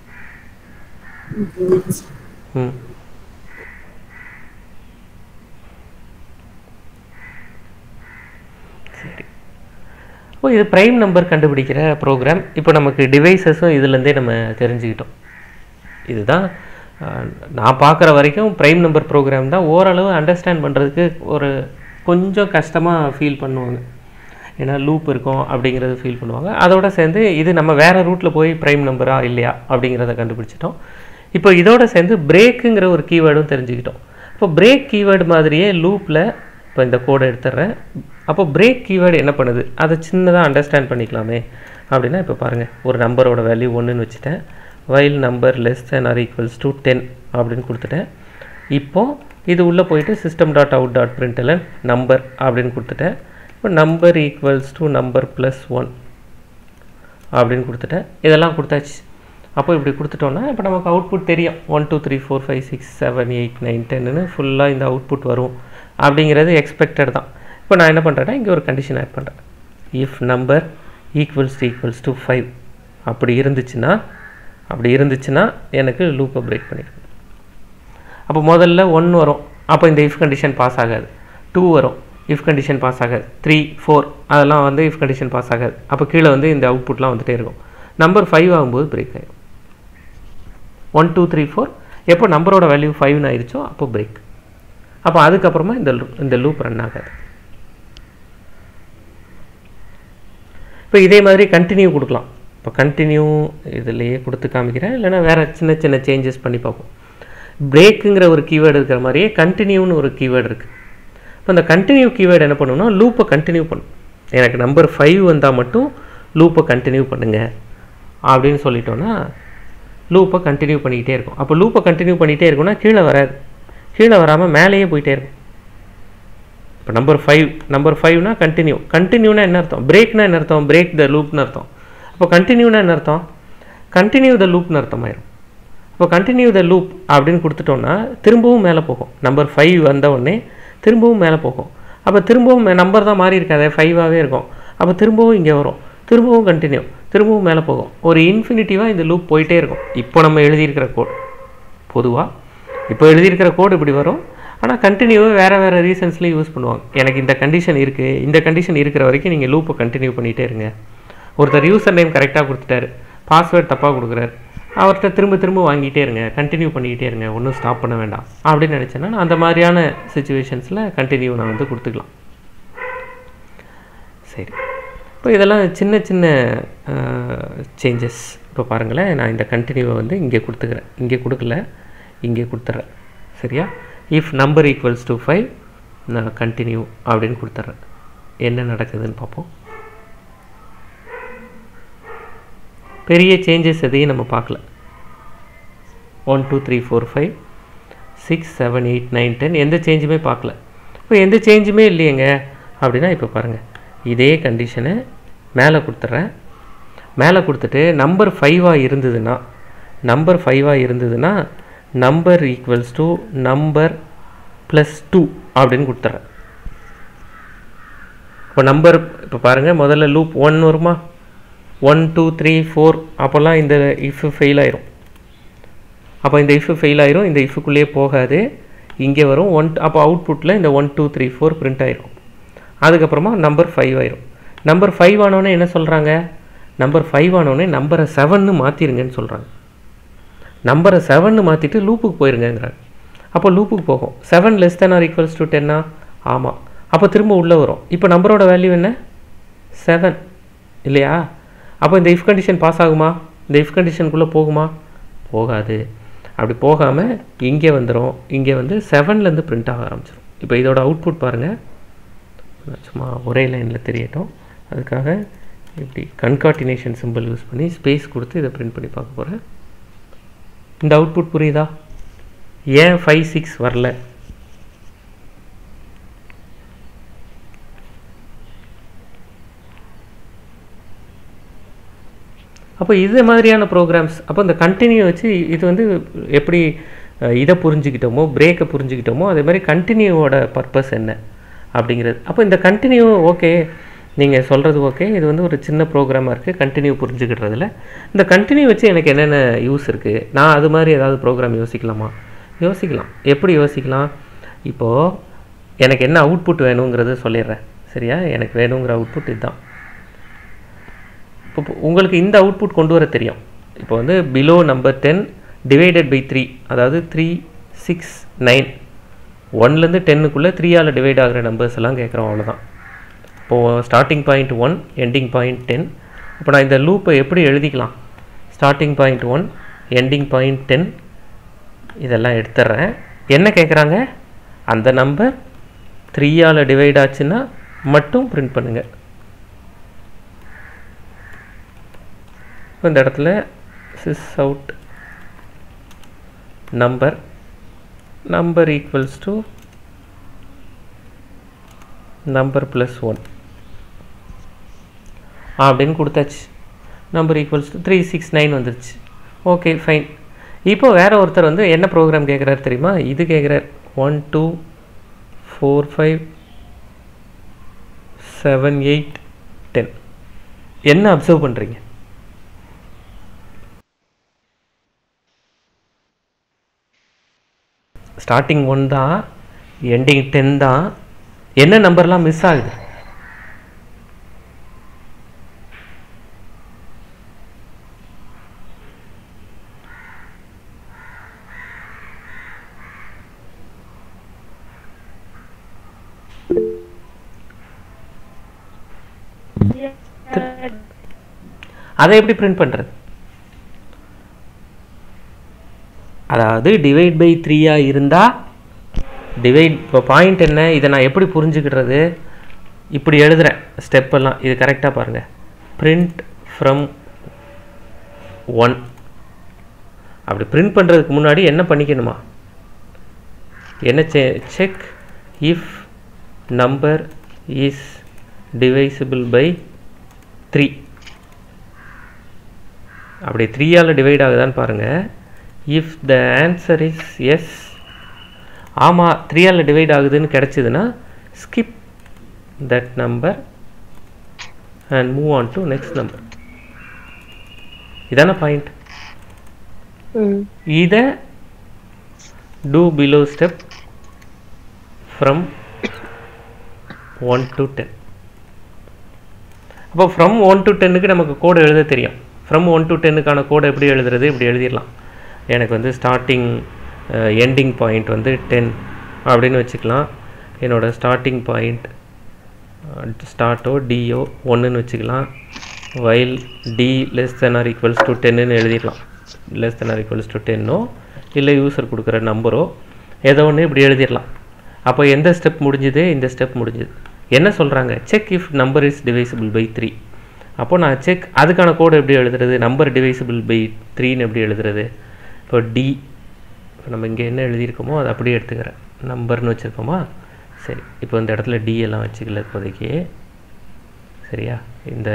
சரி. இப்போ இது ப்ரைம் நம்பர் கண்டுபிடிக்கிற ப்ரோக்ராம். இப்போ நமக்கு டிவைசஸும் இதுலேருந்தே நம்ம தெரிஞ்சுக்கிட்டோம். இதுதான் நான் பார்க்குற வரைக்கும் ப்ரைம் நம்பர் ப்ரோக்ராம் தான் ஓரளவு அண்டர்ஸ்டாண்ட் பண்ணுறதுக்கு ஒரு கொஞ்சம் கஷ்டமாக ஃபீல் பண்ணுவாங்க. ஏன்னா லூப் இருக்கும் அப்படிங்கிறது ஃபீல் பண்ணுவாங்க. அதோடு சேர்ந்து இது நம்ம வேறு ரூட்டில் போய் ப்ரைம் நம்பரா இல்லையா அப்படிங்கிறத கண்டுபிடிச்சிட்டோம். இப்போ இதோடு சேர்ந்து பிரேக்குங்கிற ஒரு கீவேர்டும் தெரிஞ்சுக்கிட்டோம். இப்போ பிரேக் கீவேர்டு மாதிரியே லூப்பில் இப்போ இந்த கோடை எடுத்துடுறேன். அப்போ பிரேக் கீவேர்டு என்ன பண்ணுது அதை சின்னதாக அண்டர்ஸ்டாண்ட் பண்ணிக்கலாமே அப்படின்னா, இப்போ பாருங்கள், ஒரு நம்பரோட வேல்யூ 1ன்னு வச்சுட்டேன். While number less than or equals to 10 அப்படின்னு கொடுத்துட்டேன். இப்போது இது உள்ளே போயிட்டு system.out.println நம்பர் அப்படின்னு கொடுத்துட்டேன். இப்போ number equals to number plus 1 அப்படின்னு கொடுத்துட்டேன். இதெல்லாம் கொடுத்தாச்சு. அப்போ இப்படி கொடுத்துட்டோன்னா இப்போ நமக்கு அவுட்புட் தெரியும். 1 2 3 4 5 6 7 8 9 10ன்னு ஃபுல்லாக இந்த அவுட்புட் வரும் அப்படிங்கிறது எக்ஸ்பெக்டட் தான். இப்போ நான் என்ன பண்ணுறேன்னா இங்கே ஒரு கண்டிஷன் ஆட் பண்ணுறேன். இஃப் நம்பர் ஈக்குவல்ஸ் டு 5 அப்படி இருந்துச்சுன்னா எனக்கு லூப்பை பிரேக் பண்ணிடுங்க. அப்போ முதல்ல 1 வரும், அப்போ இந்த இஃப் கண்டிஷன் பாஸ் ஆகாது. 2 வரும், இஃப் கண்டிஷன் பாஸ் ஆகாது. 3 4 அதெல்லாம் வந்து இஃப் கண்டிஷன் பாஸ் ஆகாது. அப்போ கீழே வந்து இந்த அவுட்புட்லாம் வந்துகிட்டே இருக்கும். நம்பர் 5 ஆகும்போது பிரேக் ஆகிடும். 1 2 3 4 எப்போ நம்பரோட வேல்யூ 5ன்னு ஆயிடுச்சோ அப்போ பிரேக். அப்போ அதுக்கப்புறமா இந்த லூப் ரன் ஆகாது. இப்போ இதே மாதிரி கண்டினியூ கொடுக்கலாம். இப்போ கண்டினியூ இதிலேயே கொடுத்து காமிக்கிறேன், இல்லைனா வேறு சின்ன சின்ன சேஞ்சஸ் பண்ணி பார்ப்போம். பிரேக்குங்கிற ஒரு கீவேர்டு இருக்கிற மாதிரியே கண்டினியூன்னு ஒரு கீவேர்டு இருக்குது. இப்போ அந்த கண்டினியூ கீவேர்டு என்ன பண்ணணும்னா லூப்பை கண்டினியூ பண்ணும். எனக்கு நம்பர் 5 வந்தால் மட்டும் லூப்பை கண்டினியூ பண்ணுங்க அப்படின்னு சொல்லிட்டோன்னா லூப்பை கண்டினியூ பண்ணிக்கிட்டே இருக்கும். அப்போ லூப்பை கண்டினியூ பண்ணிகிட்டே இருக்குன்னா கீழே வராது, கீழே வராமல் மேலேயே போயிட்டே இருக்கும். இப்போ நம்பர் 5னா கண்டினியூனா என்ன அர்த்தம்? பிரேக்னா என்ன அர்த்தம்? பிரேக் த லூப்னு அர்த்தம். அப்போ கண்டினியூனா என்ன அர்த்தம்? கண்டினியூ த லூப்னு அர்த்தமாயிரும். இப்போ கண்டினியூ த லூப் அப்படின்னு கொடுத்துட்டோன்னா திரும்பவும் மேலே போகும். நம்பர் 5 வந்த உடனே திரும்பவும் மேலே போகும். அப்போ திரும்பவும் நம்பர் தான் மாறி இருக்காது, 5ஆகவே இருக்கும். அப்போ திரும்பவும் இங்கே வரும், திரும்பவும் கண்டினியூ, திரும்பவும் மேலே போகும். ஒரு இன்ஃபினிட்டிவாக இந்த லூப் போயிட்டே இருக்கும். இப்போ நம்ம எழுதியிருக்கிற கோட் பொதுவாக இப்போ எழுதியிருக்கிற கோடு இப்படி வரும். ஆனால் கண்டினியூவை வேறு ரீசன்ஸ்லேயும் யூஸ் பண்ணுவாங்க. எனக்கு இந்த கண்டிஷன் இருக்குது, இந்த கண்டிஷன் இருக்கிற வரைக்கும் நீங்கள் லூப்பை கண்டினியூ பண்ணிகிட்டே இருங்க. ஒருத்தர் யூசர் நேம் கரெக்டாக கொடுத்துட்டாரு, பாஸ்வேர்டு தப்பாக கொடுக்குறாரு, அவர்கிட்ட திரும்ப வாங்கிட்டே இருங்க, கண்டினியூ பண்ணிக்கிட்டே இருங்க, ஒன்றும் ஸ்டாப் பண்ண வேண்டாம் அப்படின்னு நினச்சேன்னா அந்த மாதிரியான சுச்சுவேஷன்ஸில் கண்டினியூ நான் வந்து கொடுத்துக்கலாம். சரி, இப்போ இதெல்லாம் சின்ன சின்ன சேஞ்சஸ். இப்போ பாருங்களேன், நான் இந்த கண்டினியூவை வந்து இங்கே கொடுத்துக்கிறேன், இங்கே கொடுக்கல, இங்கே கொடுத்துட்றேன். சரியா? இஃப் நம்பர் ஈக்குவல்ஸ் டு 5 நான் கண்டினியூ அப்படின்னு கொடுத்துட்றேன். என்ன நடக்குதுன்னு பார்ப்போம். பெரிய சேஞ்சஸ் எதையும் நம்ம பார்க்கல. 1 2 3 4 5 6 7 8 9 10 எந்த சேஞ்சுமே பார்க்கல. இப்போ எந்த சேஞ்சுமே இல்லையேங்க அப்படின்னா இப்போ பாருங்கள், இதே கண்டிஷனை மேலே கொடுத்துட்றேன். மேலே கொடுத்துட்டு நம்பர் 5ஆக இருந்ததுன்னா number equals to number plus 2 அப்படின்னு கொடுத்துட்றேன். இப்போ நம்பர் இப்போ பாருங்கள், முதல்ல லூப் 1 வருமா, 1 2 3 4 அப்போல்லாம் இந்த இஃப் ஃபெயில் ஆயிரும். அப்போ இந்த இஃப் ஃபெயில் ஆயிரும், இந்த இஃபுக்குள்ளேயே போகாது, இங்கே வரும் 1. அப்போ அவுட்புட்டில் இந்த 1 2 3 4 பிரிண்ட் ஆயிரும். அதுக்கப்புறமா நம்பர் 5 ஆயிரும். நம்பர் 5 ஆனோடனே என்ன சொல்கிறாங்க? நம்பர் 5 ஆனோடனே நம்பரை 7ன்னு மாற்றிருங்கன்னு சொல்கிறாங்க. நம்பரை 7ன்னு மாற்றிட்டு லூப்புக்கு போயிருங்கிறாங்க. அப்போ லூப்புக்கு போகும். 7 less than or equals to 10 ஆமாம். அப்போ திரும்ப உள்ளே வரும். இப்போ நம்பரோட வேல்யூ என்ன? 7 இல்லையா? அப்போ இந்த இஃப் கண்டிஷன் பாஸ் ஆகுமா? இந்த இஃப் கண்டிஷனுக்குள்ளே போகுமா? போகாது. அப்படி போகாமல் இங்கே வந்துடும். இங்கே வந்து 7லேருந்து பிரிண்ட் ஆக ஆரம்பிச்சிடும். இப்போ இதோட அவுட்புட் பாருங்கள், சும்மா ஒரே லைனில் தெரியட்டும், அதுக்காக இப்படி கன்கார்டினேஷன் சிம்பிள் யூஸ் பண்ணி ஸ்பேஸ் கொடுத்து இதை பிரிண்ட் பண்ணி பார்க்க போகிறேன். இந்த அவுட்புட் புரியுதா? ஏன் 5 6 வரல? அப்போ இது மாதிரியான ப்ரோக்ராம்ஸ். அப்போ இந்த கண்டினியூ வச்சு இது வந்து எப்படி இதை புரிஞ்சுக்கிட்டோமோ, பிரேக்கை புரிஞ்சுக்கிட்டோமோ, அதே மாதிரி கண்டினியூவோட பர்பஸ் என்ன அப்படிங்கிறது. அப்போ இந்த கண்டினியூ ஓகே, நீங்கள் சொல்கிறது ஓகே, இது வந்து ஒரு சின்ன ப்ரோக்ராமாக இருக்குது கண்டினியூ புரிஞ்சுக்கிட்டதில். இந்த கண்டினியூ வச்சு எனக்கு என்னென்ன யூஸ் இருக்குது, நான் அது மாதிரி ஏதாவது ப்ரோக்ராம் யோசிக்கலாமா? யோசிக்கலாம். எப்படி யோசிக்கலாம்? இப்போது எனக்கு என்ன அவுட்புட் வேணுங்கிறத சொல்லிடுறேன். சரியா? எனக்கு வேணுங்கிற அவுட்புட் இதுதான். இப்போ உங்களுக்கு இந்த அவுட்புட் கொண்டு வர தெரியும். இப்போ வந்து பிலோ நம்பர் 10 டிவைடட் பை 3, அதாவது 3 6 9 1லேருந்து 10க்குள்ளே 3ஆல் டிவைட் ஆகிற நம்பர்ஸ் எல்லாம் கேட்குறோம், அவ்வளோதான். இப்போது ஸ்டார்டிங் பாயிண்ட் 1, எண்டிங் பாயிண்ட் 10. இப்போ நான் இந்த லூப்பை எப்படி எழுதிக்கலாம்? ஸ்டார்டிங் பாயிண்ட் 1, எண்டிங் பாயிண்ட் 10 இதெல்லாம் எடுத்துடுறேன். என்ன கேட்குறாங்க? அந்த நம்பர் 3ஆல் டிவைட் ஆச்சுன்னா மட்டும் பிரிண்ட் பண்ணுங்கள். இப்போ இந்த இடத்துல sysout number equals to number plus 1 அப்படின்னு கொடுத்தாச்சு. நம்பர் ஈக்குவல்ஸ் டு 3 6 9 வந்துருச்சு. Okay fine. இப்போ வேறு ஒருத்தர் வந்து என்ன ப்ரோக்ராம் கேட்குறாரு தெரியுமா? இது கேட்குறார். 1 2 4 5 7 8 10 என்ன அப்சர்வ் பண்ணுறீங்க? ஸ்டார்டிங் 1 தான், எண்டிங் 10 தான். என்ன நம்பர்லாம் மிஸ் ஆகுது? அதை எப்படி பிரிண்ட் பண்ணுறது? அதாவது டிவைட் பை 3 இருந்தால் டிவைட், இப்போ பாயிண்ட் என்ன, இதை நான் எப்படி புரிஞ்சுக்கிடுறது? இப்படி எழுதுகிறேன் ஸ்டெப்பெல்லாம், இது கரெக்டாக பாருங்கள். Print from 1. அப்படி பிரிண்ட் பண்ணுறதுக்கு முன்னாடி என்ன பண்ணிக்கணுமா? என்ன check if number is divisible by 3. அப்படி 3ஆல் டிவைட் ஆகுதான்னு பாருங்கள். If the answer is yes, ஆமாம் 3ஆல் டிவைட் ஆகுதுன்னு கிடச்சிதுன்னா skip that number and move on to next number. இதான பாயிண்ட். இதை do below step from 1 to 10. அப்போ ஃப்ரம் 1 to 10க்கு நமக்கு கோடு எழுத தெரியும். ஃப்ரம் 1 to 10க்கான கோடு எப்படி எழுதுறது? இப்படி எழுதிடலாம். எனக்கு வந்து ஸ்டார்டிங் எண்டிங் பாயிண்ட் வந்து 10 அப்படின்னு வச்சுக்கலாம். என்னோடய ஸ்டார்டிங் பாயிண்ட் ஸ்டார்ட்டோ டிஓ 1ன்னு வச்சுக்கலாம். While D less than or equals to 10ன்னு எழுதிடலாம். Less than or equals to 10ஓ இல்லை யூசர் கொடுக்குற நம்பரோ ஏதோ ஒன்று இப்படி எழுதிடலாம். அப்போ எந்த ஸ்டெப் முடிஞ்சுது? இந்த ஸ்டெப் முடிஞ்சுது. என்ன சொல்கிறாங்க? Check if number is divisible by 3. அப்போது நான் செக், அதுக்கான கோடு எப்படி எழுதுறது? நம்பர் டிவைசிபிள் பை 3ன்னு எப்படி எழுதுறது? இப்போ டி, இப்போ நம்ம இங்கே என்ன எழுதியிருக்கோமோ அதை அப்படியே எடுத்துக்கிறேன். நம்பர்னு வச்சுருக்கோமா? சரி, இப்போ இந்த இடத்துல டி எல்லாம் வச்சுக்கல இப்போதைக்கு. சரியா? இந்த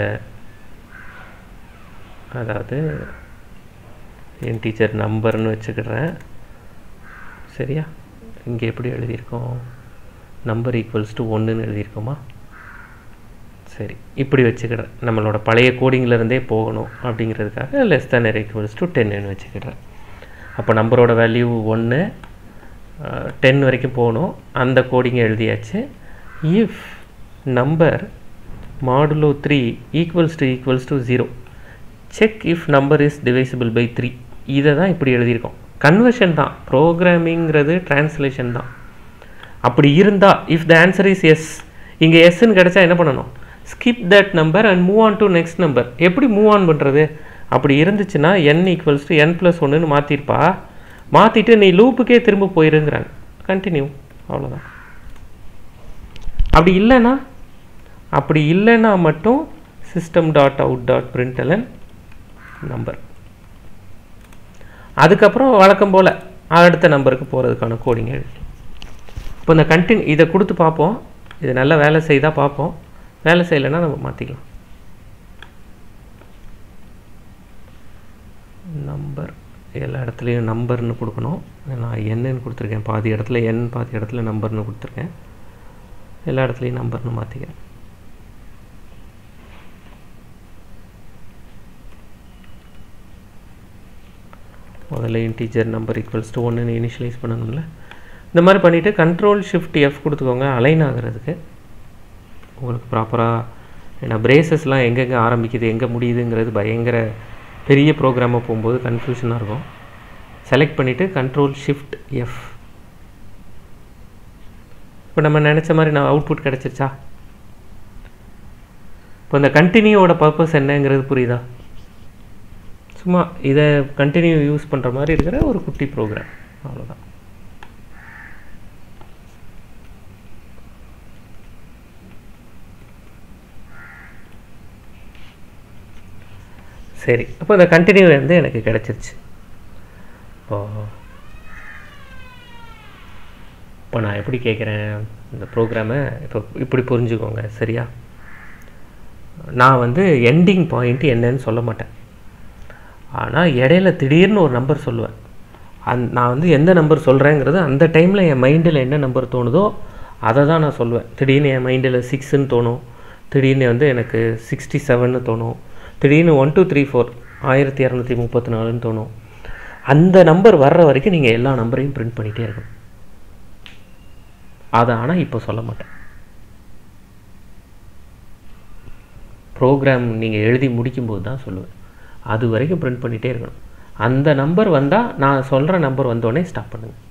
அதாவது என் டீச்சர் நம்பர்னு வச்சுக்கிறேன். சரியா? இங்கே எப்படி எழுதியிருக்கோம்? நம்பர் ஈக்குவல்ஸ் டு 1ன்னு எழுதியிருக்கோமா? சரி, இப்படி வச்சுக்கிறேன். நம்மளோட பழைய கோடிங்கிலேருந்தே போகணும் அப்படிங்கிறதுக்காக less than or equals to 10ன்னு வச்சுக்கிறேன். அப்போ நம்பரோட வேல்யூ 1, 10 வரைக்கும் போகணும். அந்த கோடிங்கை எழுதியாச்சு. If number modulo 3 equals to 0, check if number is divisible by 3. இதை தான் இப்படி எழுதியிருக்கோம். கன்வர்ஷன் தான், ப்ரோக்ராமிங்கிறது டிரான்ஸ்லேஷன் தான். அப்படி இருந்தால் if the answer is yes, இங்கே எஸ்ன்னு கிடச்சா என்ன பண்ணணும்? Skip that number and move on to next number. எப்படி மூவ் ஆன் பண்ணுறது? அப்படி இருந்துச்சுன்னா n ஈக்குவல்ஸ் டு n+1ன்னு மாற்றிருப்பா. மாற்றிட்டு நீ லூப்புக்கே திரும்ப போயிருங்கிறாங்க. கண்டினியூ, அவ்வளோதான். அப்படி இல்லைன்னா மட்டும் system.out.println நம்பர். அதுக்கப்புறம் வழக்கம் போல் அடுத்த நம்பருக்கு போகிறதுக்கான கோடிங்க எழுதி. இப்போ இந்த இதை கொடுத்து பார்ப்போம். இது நல்லா வேலை செய்தால் பார்ப்போம், வேலை செய்யலைன்னா நம்ம மாற்றிக்கலாம். நம்பர் எல்லா இடத்துலையும் நம்பர்னு கொடுக்கணும். நான் என்னன்னு கொடுத்துருக்கேன், பாதி இடத்துல என், பாதி இடத்துல நம்பர்னு கொடுத்துருக்கேன். எல்லா இடத்துலையும் நம்பர்னு மாற்றிக்கிறேன். முதல்ல இன்டீஜர் நம்பர் ஈக்குவல்ஸ் டு 1ன்னு இனிஷியலைஸ் பண்ணணும்ல. இந்த மாதிரி பண்ணிவிட்டு Ctrl+Shift+F கொடுத்துக்கோங்க அலைன் ஆகிறதுக்கு உங்களுக்கு ப்ராப்பராக. ஏன்னா பிரேசஸ்லாம் எங்கெங்கே ஆரம்பிக்குது எங்கே முடியுதுங்கிறது பயங்கர பெரிய ப்ரோக்ராமாக போகும்போது கன்ஃபியூஷனாக இருக்கும். செலக்ட் பண்ணிவிட்டு Ctrl+Shift+F. இப்போ நம்ம நினச்ச மாதிரி நான் அவுட்புட் கிடச்சிருச்சா? இப்போ இந்த கண்டினியூவோட பர்பஸ் என்னங்கிறது புரியுதா? சும்மா இதை கண்டினியூ யூஸ் பண்ணுற மாதிரி இருக்கிற ஒரு குட்டி ப்ரோக்ராம், அவ்வளோதான். சரி, அப்போ இந்த கண்டினியூ வந்து எனக்கு கிடச்சிருச்சு. இப்போ நான் எப்படி கேட்குறேன் இந்த ப்ரோக்ராமை? இப்போ இப்படி புரிஞ்சுக்கோங்க. சரியா? நான் வந்து எண்டிங் பாயிண்ட் என்னன்னு சொல்ல மாட்டேன். ஆனால் இடையில திடீர்னு ஒரு நம்பர் சொல்லுவேன். நான் வந்து எந்த நம்பர் சொல்கிறேங்கிறது அந்த டைமில் என் மைண்டில் என்ன நம்பர் தோணுதோ அதை தான் நான் சொல்லுவேன். திடீர்னு என் மைண்டில் 6ன்னு தோணும், திடீர்னு வந்து எனக்கு 67ன்னு தோணும், திடீர்னு 1 2 3 4 1234ன்னு தோணும். அந்த நம்பர் வர்ற வரைக்கும் நீங்கள் எல்லா நம்பரையும் பிரிண்ட் பண்ணிகிட்டே இருக்கணும். அதை ஆனால் இப்போ சொல்ல மாட்டேன். ப்ரோக்ராம் நீங்கள் எழுதி முடிக்கும்போது தான் சொல்லுவேன். அது வரைக்கும் பிரிண்ட் பண்ணிகிட்டே இருக்கணும். அந்த நம்பர் வந்தால் நான் சொல்கிற நம்பர் வந்தோடனே ஸ்டாப் பண்ணுங்கள்.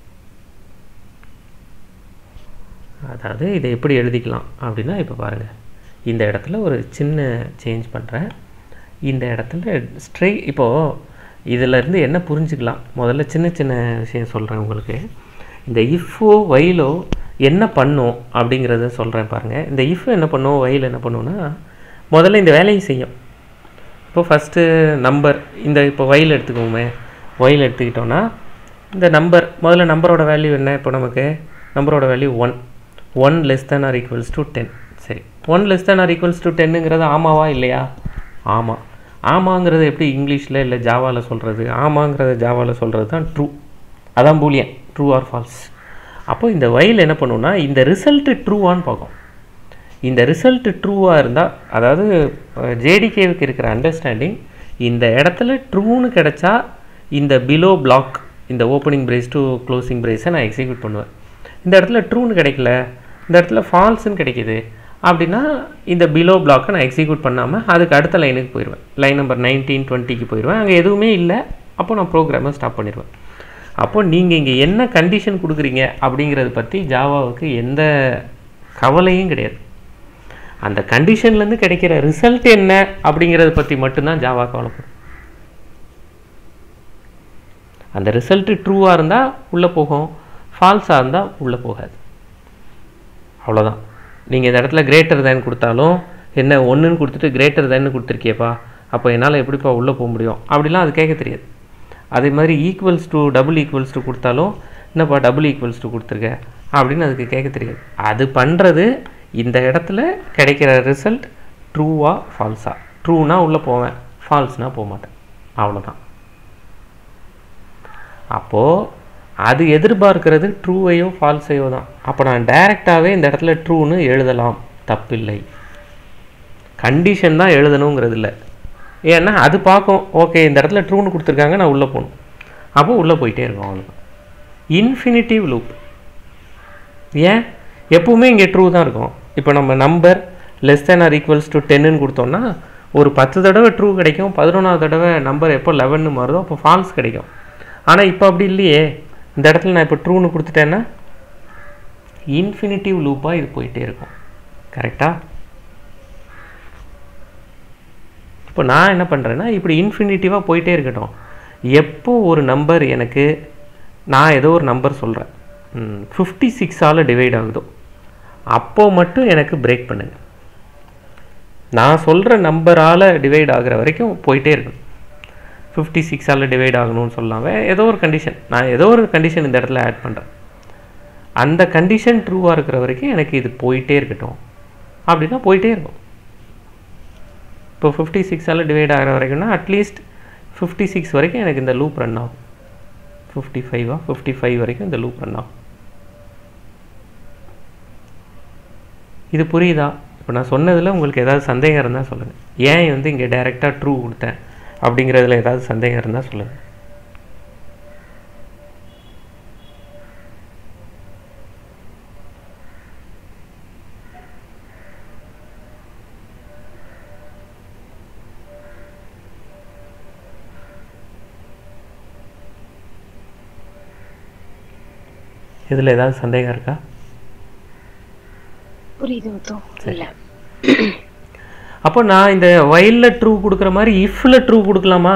அதாவது இதை எப்படி எழுதிக்கலாம் அப்படின்னா, இப்போ பாருங்கள், இந்த இடத்துல ஒரு சின்ன சேஞ்ச் பண்ணுறேன். இந்த இடத்துல இப்போது இதிலேருந்து என்ன புரிஞ்சுக்கலாம், முதல்ல சின்ன சின்ன விஷயம் சொல்கிறேன் உங்களுக்கு. இந்த இஃபோ வைலோ என்ன பண்ணும் அப்படிங்கிறத சொல்கிறேன் பாருங்கள். இந்த இஃப் என்ன பண்ணும், வைல் என்ன பண்ணுன்னா, முதல்ல இந்த வேலையை செய்யும். இப்போ ஃபஸ்ட்டு நம்பர், இந்த இப்போ வைல் எடுத்துக்கோமே, வைல் எடுத்துக்கிட்டோன்னா இந்த நம்பர், முதல்ல நம்பரோட வேல்யூ என்ன, இப்போ நமக்கு நம்பரோட value 1 less than or equals to 10. சரி, 1 less than or equals to 10ங்கிறது ஆமாவா இல்லையா? ஆமாம். ஆமாங்கிறது எப்படி இங்கிலீஷில் இல்லை ஜாவாவில் சொல்கிறது? ஆமாங்கிறத ஜாவாவில் சொல்கிறது தான் ட்ரூ. அதான் பூலியன், ட்ரூ ஆர் ஃபால்ஸ். அப்போது இந்த வைல் என்ன பண்ணுன்னா, இந்த ரிசல்ட்டு ட்ரூவான்னு பார்க்கும். இந்த ரிசல்ட்டு ட்ரூவாக இருந்தால், அதாவது ஜேடிகேவுக்கு இருக்கிற அண்டர்ஸ்டாண்டிங், இந்த இடத்துல ட்ரூன்னு கிடச்சா இந்த பிலோ பிளாக், இந்த ஓப்பனிங் பிரேஸ் டு க்ளோசிங் பிரேஸை நான் எக்ஸிக்யூட் பண்ணுவேன். இந்த இடத்துல ட்ரூன்னு கிடைக்கல, இந்த இடத்துல ஃபால்ஸுன்னு கிடைக்கிது அப்படின்னா இந்த பிலோ பிளாக்கை நான் எக்ஸிக்யூட் பண்ணாமல் அதுக்கு அடுத்த லைனுக்கு போயிடுவேன். லைன் நம்பர் 19 20க்கு போயிடுவேன். அங்கே எதுவுமே இல்லை, அப்போ நான் ப்ரோக்ராமை ஸ்டாப் பண்ணிடுவேன். அப்போது நீங்கள் இங்கே என்ன கண்டிஷன் கொடுக்குறீங்க அப்படிங்கிறத பற்றி ஜாவாவுக்கு எந்த கவலையும் கிடையாது. அந்த கண்டிஷன்லேருந்து கிடைக்கிற ரிசல்ட் என்ன அப்படிங்கிறத பற்றி மட்டும்தான் ஜாவா கவலைப்படும். அந்த ரிசல்ட்டு ட்ரூவாக இருந்தால் உள்ளே போகும், ஃபால்ஸாக இருந்தால் உள்ளே போகாது. அவ்வளோதான். நீங்கள் இந்த இடத்துல கிரேட்டர் தேன் கொடுத்தாலும் என்ன 1ன்னு கொடுத்துட்டு கிரேட்டர் தேன்னு கொடுத்துருக்கியப்பா, அப்போ என்னால் எப்படிப்பா உள்ளே போக முடியும் அப்படிலாம் அது கேட்க தெரியாது. அதே மாதிரி equals to double equals to கொடுத்தாலும் என்னப்பா டபுள் ஈக்குவல்ஸ் டு கொடுத்துருக்க அப்படின்னு அதுக்கு கேட்க தெரியாது. அது பண்ணுறது இந்த இடத்துல கிடைக்கிற ரிசல்ட் ட்ரூவா ஃபால்ஸா. ட்ரூனா உள்ளே போவேன், ஃபால்ஸ்னால் போக மாட்டேன். அவ்வளோதான். அப்போது அது எதிர்பார்க்கிறது ட்ரூவையோ ஃபால்ஸையோ தான். அப்போ நான் டைரெக்டாகவே இந்த இடத்துல ட்ரூன்னு எழுதலாம், தப்பில்லை. கண்டிஷன் தான் எழுதணுங்கிறது இல்லை. ஏன்னா அது பார்க்கும், ஓகே இந்த இடத்துல ட்ரூன்னு கொடுத்துருக்காங்க, நான் உள்ளே போகணும். அப்போ உள்ளே போயிட்டே இருக்கும். அவ்வளோதான். Infinitive loop. ஏன் எப்பவுமே இங்கே ட்ரூ தான் இருக்கும். இப்போ நம்ம number less than or equals to 10ன்னு கொடுத்தோம்னா ஒரு 10 தடவை ட்ரூ கிடைக்கும், 11வது தடவை நம்பர் எப்போ 11ன்னு மாறுதோ அப்போ ஃபால்ஸ் கிடைக்கும். ஆனால் இப்போ அப்படி இல்லையே. இந்த இடத்துல நான் இப்போ ட்ரூன்னு கொடுத்துட்டேன்னா இன்ஃபினிட்டிவ் லூப்பாக இது போயிட்டே இருக்கும். கரெக்டாக? இப்போ நான் என்ன பண்ணுறேன்னா, இப்படி இன்ஃபினிட்டிவாக போயிட்டே இருக்கட்டும். எப்போ ஒரு நம்பர் எனக்கு, நான் ஏதோ ஒரு நம்பர் சொல்கிறேன் 56ஆல் டிவைட் ஆகுதோ அப்போது மட்டும் எனக்கு பிரேக் பண்ணுங்க. நான் சொல்கிற நம்பரால் டிவைட் ஆகிற வரைக்கும் போயிட்டே இருக்கணும். 56ஆல் டிவைட் ஆகணும்னு சொல்லலாம். ஏதோ ஒரு கண்டிஷன், நான் ஏதோ ஒரு கண்டிஷன் இந்த இடத்துல ஆட் பண்ணுறேன். அந்த கண்டிஷன் ட்ரூவாக இருக்கிற வரைக்கும் எனக்கு இது போயிட்டே இருக்கட்டும் அப்படின்னா போயிட்டே இருக்கும். இப்போ 56ஆல் டிவைட் ஆகிற வரைக்கும்னா அட்லீஸ்ட் 56 வரைக்கும் எனக்கு இந்த லூப் ரன் ஆகும். 55 வரைக்கும் இந்த லூப் ரன் ஆகும். இது புரியுதா? இப்போ நான் சொன்னதில் உங்களுக்கு ஏதாவது சந்தேகம் இருந்தால் சொல்லுங்கள். ஏன் வந்து இங்கே டைரெக்டாக ட்ரூ கொடுத்தேன் அப்படிங்கிறதுல ஏதாவது சந்தேகம் இருந்தால் சொல்லுங்கள். இதில் ஏதாவது சந்தேகம் இருக்கா? புரியுது. இல்லை அப்போ நான் இந்த வைலில் ட்ரூ கொடுக்குற மாதிரி இஃப்பில் ட்ரூ கொடுக்கலாமா?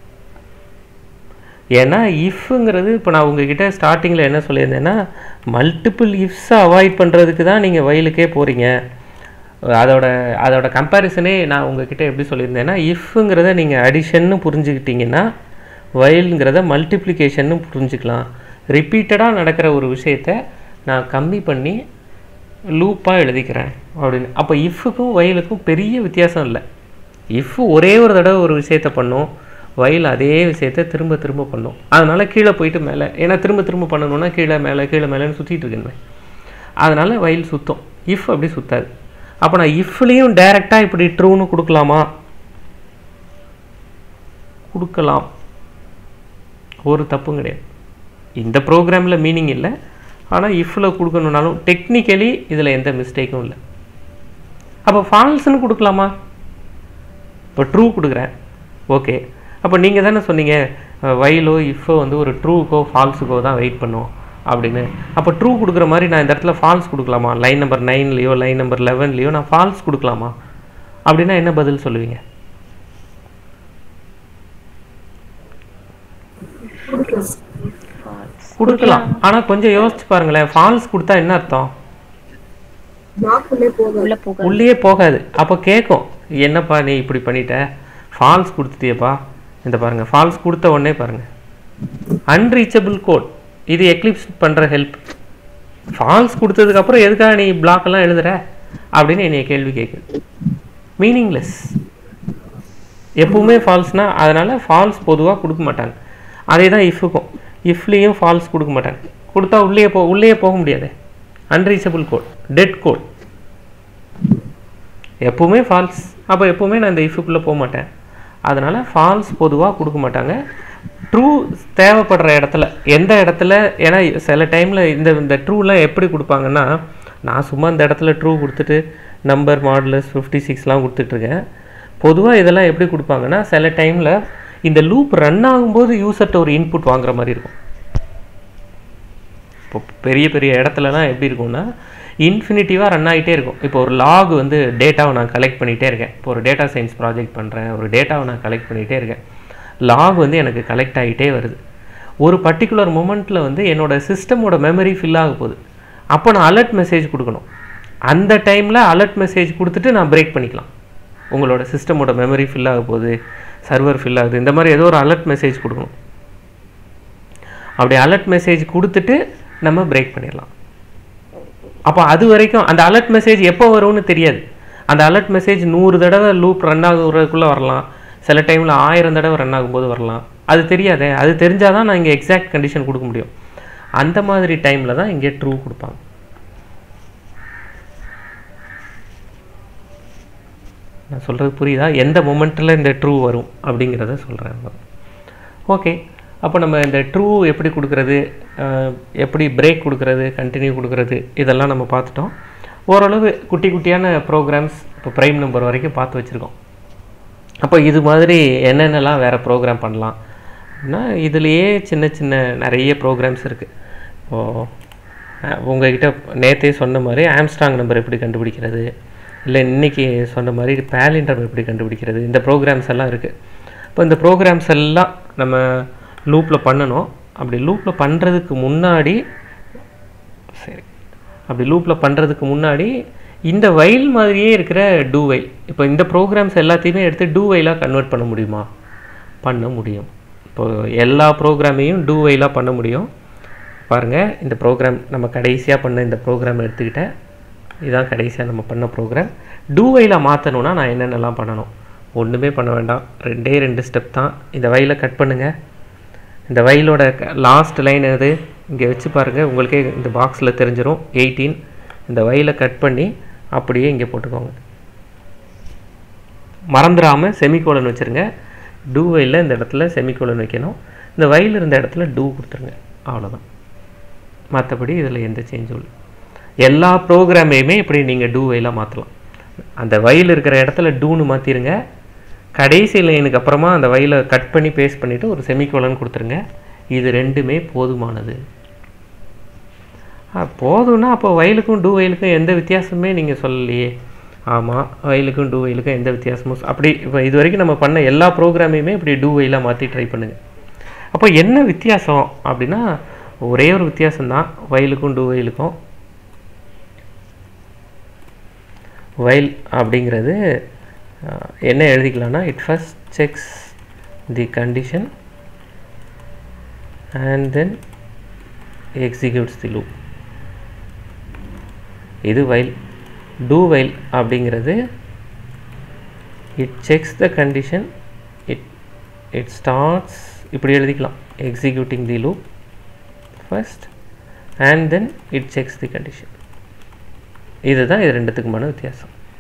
ஏன்னா இஃப்ங்கிறது இப்போ நான் உங்ககிட்ட ஸ்டார்டிங்கில் என்ன சொல்லியிருந்தேன்னா, மல்டிபிள் இஃப்ஸை அவாய்ட் பண்ணுறதுக்கு தான் நீங்கள் வைலுக்கே போகிறீங்க. அதோட கம்பேரிசனே நான் உங்ககிட்ட எப்படி சொல்லியிருந்தேன்னா, இஃப்ங்கிறத நீங்கள் அடிஷன்னு புரிஞ்சுக்கிட்டிங்கன்னா வைலுங்கிறத மல்டிப்ளிகேஷன்னு புரிஞ்சுக்கலாம். ரிப்பீட்டடாக நடக்கிற ஒரு விஷயத்தை நான் கம்மி பண்ணி லூப்பாக எழுதிக்கிறேன் அப்படின்னு. அப்போ இஃப்புக்கும் வைலுக்கும் பெரிய வித்தியாசம் இல்லை. இஃப் ஒரே ஒரு தடவை ஒரு விஷயத்தை பண்ணும், வைல் அதே விஷயத்தை திரும்ப திரும்ப பண்ணும். அதனால் கீழே போயிட்டு மேலே, ஏன்னா திரும்ப திரும்ப பண்ணணுன்னா கீழே மேலே கீழே மேலேன்னு சுற்றிட்டு இருக்குன்னு. அதனால் வைல் சுற்றும், இஃப் அப்படி சுற்றாது. அப்போ நான் இஃப்லேயும் டைரெக்டாக இப்படி ட்ரூன்னு கொடுக்கலாமா? கொடுக்கலாம், ஒரு தப்பும் கிடையாது. இந்த ப்ரோக்ராமில் மீனிங் இல்லை, ஆனால் இஃப்பில் கொடுக்கணுன்னாலும் டெக்னிக்கலி இதில் எந்த மிஸ்டேக்கும் இல்லை. அப்போ ஃபால்ஸ்ன்னு கொடுக்கலாமா? இப்போ ட்ரூ கொடுக்குறேன், ஓகே. அப்போ நீங்கள் தானே சொன்னீங்க வைலோ இஃப்போ வந்து ஒரு ட்ரூக்கோ ஃபால்ஸுக்கோ தான் வெயிட் பண்ணுவோம் அப்படின்னு. அப்போ ட்ரூ கொடுக்குற மாதிரி நான் இந்த இடத்துல ஃபால்ஸ் கொடுக்கலாமா? லைன் நம்பர் 9லையோ லைன் நம்பர் 11லையோ நான் ஃபால்ஸ் கொடுக்கலாமா? அப்படின்னா என்ன பதில் சொல்லுவீங்க? கொடுக்கலாம். ஆனால் கொஞ்சம் யோசிச்சு பாருங்களேன், ஃபால்ஸ் கொடுத்தா என்ன அர்த்தம்? உள்ளே போகாது. அப்போ கேட்கும், என்னப்பா நீ இப்படி பண்ணிட்ட, ஃபால்ஸ் கொடுத்துட்டியப்பா. இந்த பாருங்க, ஃபால்ஸ் கொடுத்த உடனே பாருங்க அன்ரீச்சபிள் கோட். இது எக்லிப்ஸ் பண்ணுற ஹெல்ப். ஃபால்ஸ் கொடுத்ததுக்கப்புறம் எதுக்காக நீ பிளாக்கெல்லாம் எழுதுற அப்படின்னு என்னைய கேள்வி கேட்குது. மீனிங்லெஸ். எப்பவுமே ஃபால்ஸ்னா அதனால் ஃபால்ஸ் பொதுவாக கொடுக்க மாட்டாங்க. அதே தான் இஃப்க்கும், இஃப்லேயும் ஃபால்ஸ் கொடுக்க மாட்டாங்க. கொடுத்தா உள்ளே போக முடியாது. அன்ரீச்சபிள் கோட், டெட் கோட், எப்பவுமே ஃபால்ஸ். அப்போ எப்பவுமே நான் இந்த இஃப்க்குள்ளே போக மாட்டேன். அதனால் ஃபால்ஸ் பொதுவாக கொடுக்க மாட்டாங்க. ட்ரூ தேவைப்படுற இடத்துல, எந்த இடத்துல, ஏன்னா சில டைமில் இந்த ட்ரூலாம் எப்படி கொடுப்பாங்கன்னா, நான் சும்மா இந்த இடத்துல ட்ரூ கொடுத்துட்டு நம்பர் மாடுலஸ் 56லாம் கொடுத்துட்ருக்கேன். பொதுவாக இதெல்லாம் எப்படி கொடுப்பாங்கன்னா, சில டைமில் இந்த லூப் ரன் ஆகும்போது யூசர்கிட்ட ஒரு இன்புட் வாங்குற மாதிரி இருக்கும். இப்போ பெரிய பெரிய இடத்துலலாம் எப்படி இருக்கும்னா, இன்ஃபினிட்டிவாக ரன் ஆகிட்டே இருக்கும். இப்போ ஒரு லாக் வந்து டேட்டாவை நான் கலெக்ட் பண்ணிகிட்டே இருக்கேன். இப்போ ஒரு டேட்டா சயின்ஸ் ப்ராஜெக்ட் பண்ணுறேன், ஒரு டேட்டாவை நான் கலெக்ட் பண்ணிகிட்டே இருக்கேன். லாக் வந்து எனக்கு கலெக்ட் ஆகிட்டே வருது. ஒரு பர்டிகுலர் மொமெண்ட்டில் வந்து என்னோடய சிஸ்டமோட மெமரி ஃபில் ஆக போகுது. அப்போ நான் அலர்ட் மெசேஜ் கொடுக்கணும். அந்த டைமில் அலர்ட் மெசேஜ் கொடுத்துட்டு நான் பிரேக் பண்ணிக்கலாம். உங்களோட சிஸ்டமோட மெமரி ஃபில் ஆக போகுது, சர்வர் ஃபில் ஆகுது, இந்த மாதிரி ஏதோ ஒரு அலர்ட் மெசேஜ் கொடுக்கணும். அப்படி அலர்ட் மெசேஜ் கொடுத்துட்டு நம்ம பிரேக் பண்ணிடலாம். அப்போ அது வரைக்கும் அந்த அலர்ட் மெசேஜ் எப்போ வரும்னு தெரியாது. அந்த அலர்ட் மெசேஜ் 100 தடவை லூப் ரன் ஆகுறதுக்குள்ளே வரலாம், சில டைமில் 1000 தடவை ரன் ஆகும்போது வரலாம். அது தெரியாதே. அது தெரிஞ்சால் தான் நான் இங்கே எக்ஸாக்ட் கண்டிஷன் கொடுக்க முடியும். அந்த மாதிரி டைமில் தான் இங்கே ட்ரூ கொடுப்பாங்க. நான் சொல்கிறது புரியுதா? எந்த மொமெண்ட்டில் இந்த ட்ரூ வரும் அப்படிங்கிறத சொல்கிறேன். ஓகே, அப்போ நம்ம இந்த ட்ரூ எப்படி கொடுக்குறது, எப்படி பிரேக் கொடுக்குறது, கண்டினியூ கொடுக்குறது, இதெல்லாம் நம்ம பார்த்துட்டோம். ஓரளவு குட்டி குட்டியான ப்ரோக்ராம்ஸ் இப்போ ப்ரைம் நம்பர் வரைக்கும் பார்த்து வச்சுருக்கோம். அப்போ இது மாதிரி என்னென்னலாம் வேறு ப்ரோக்ராம் பண்ணலாம் அப்படின்னா, இதுலேயே சின்ன சின்ன நிறைய ப்ரோக்ராம்ஸ் இருக்குது. இப்போது உங்கள்கிட்ட நேற்றே சொன்ன மாதிரி ஆம்ஸ்ட்ராங் நம்பர் எப்படி கண்டுபிடிக்கிறது, இல்லை இன்றைக்கி சொன்ன மாதிரி பேலிண்ட்ரம் எப்படி கண்டுபிடிக்கிறது, இந்த ப்ரோக்ராம்ஸ் எல்லாம் இருக்குது. இப்போ இந்த ப்ரோக்ராம்ஸ் எல்லாம் நம்ம லூப்பில் பண்ணணும். அப்படி லூப்பில் பண்ணுறதுக்கு முன்னாடி இந்த வைல் மாதிரியே இருக்கிற டூ வைல், இப்போ இந்த ப்ரோக்ராம்ஸ் எல்லாத்தையுமே எடுத்து டூ வைலாக கன்வெர்ட் பண்ண முடியுமா? பண்ண முடியும். இப்போது எல்லா ப்ரோக்ராமையும் டூ வைலாக பண்ண முடியும். பாருங்கள், இந்த ப்ரோக்ராம் நம்ம கடைசியாக பண்ண இந்த ப்ரோக்ராம் எடுத்துக்கிட்டேன். இதுதான் கடைசியாக நம்ம பண்ண ப்ரோக்ராம். டூ வைலாக மாற்றணுன்னா நான் என்னென்னலாம் பண்ணணும்? ஒன்றுமே பண்ண வேண்டாம், 2 ஸ்டெப் தான். இந்த வைலை கட் பண்ணுங்கள். இந்த வைலோட லாஸ்ட் லைன் எது இங்கே வச்சு பாருங்கள், உங்களுக்கே இந்த பாக்ஸில் தெரிஞ்சிடும். 18. இந்த வைலை கட் பண்ணி அப்படியே இங்கே போட்டுக்கோங்க. மறந்துடாமல் செமிகோலன் வச்சுருங்க. டூ வைலில் இந்த இடத்துல செமிகோலன் வைக்கணும். இந்த வைல் இருந்த இடத்துல டூ கொடுத்துருங்க. அவ்வளோதான். மற்றபடி இதில் எந்த சேஞ்சும் இல்லை. எல்லா ப்ரோக்ராமையுமே இப்படி நீங்கள் டூ வைலாக மாற்றலாம். அந்த வைல் இருக்கிற இடத்துல டூன்னு மாற்றிடுங்க. கடைசி லைனுக்கு அப்புறமா அந்த வைலை கட் பண்ணி பேஸ்ட் பண்ணிவிட்டு ஒரு செமிகோலன் கொடுத்துருங்க. இது ரெண்டுமே போதுமானது. போதும்னா அப்போ வைலுக்கும் டூ வைலுக்கும் எந்த வித்தியாசமே நீங்கள் சொல்லலையே. ஆமாம், வைலுக்கும் டூ வைலுக்கும் எந்த வித்தியாசமும் அப்படி இப்போ இது வரைக்கும் நம்ம பண்ண எல்லா ப்ரோக்ராமையுமே இப்படி டூ வைலாக மாற்றி ட்ரை பண்ணுங்கள். அப்போ என்ன வித்தியாசம் அப்படின்னா, ஒரே ஒரு வித்தியாசம்தான் வைலுக்கும் டூ வைலுக்கும். வைல் அப்படிங்கிறது என்ன எழுதிக்கலாம்னா, it first checks the condition and then executes the loop. இது while. do while அப்படிங்கிறது it checks the condition, it starts இப்படி எழுதிக்கலாம், executing the loop first and then it checks the condition. இதுதான் இது ரெண்டுத்துக்குமான வித்தியாசம்.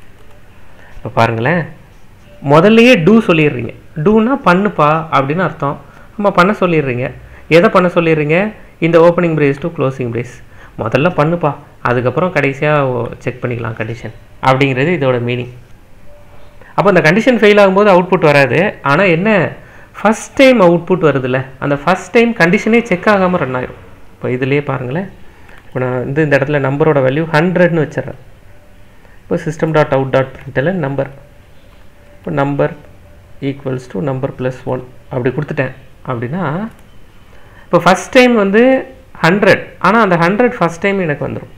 இப்போ பாருங்களேன், முதல்லையே டூ சொல்லிடுறீங்க. டூனா பண்ணுப்பா அப்படின்னு அர்த்தம். நம்ம பண்ண சொல்லிடுறீங்க. எதை பண்ண சொல்லிடுறீங்க? இந்த opening brace to closing brace முதல்ல பண்ணுப்பா, அதுக்கப்புறம் கடைசியாக செக் பண்ணிக்கலாம் கண்டிஷன் அப்படிங்கிறது இதோட மீனிங். அப்போ இந்த கண்டிஷன் ஃபெயில் ஆகும்போது அவுட்புட் வராது. ஆனால் என்ன, ஃபஸ்ட் டைம் அவுட்புட் வருதுல்ல, அந்த ஃபஸ்ட் டைம் கண்டிஷனே செக் ஆகாமல் ரன் ஆகிடும். இப்போ இதுலேயே பாருங்களேன், இப்போ நான் இந்த இடத்துல நம்பரோட வேல்யூ 100ன்னு வச்சிடறேன். இப்போ system dot out dot println number, இப்போ number equals to number plus 1 அப்படி கொடுத்துட்டேன். அப்படின்னா இப்போ ஃபஸ்ட் டைம் வந்து 100, ஆனால் அந்த 100 ஃபஸ்ட் டைம் எனக்கு வந்துடும்.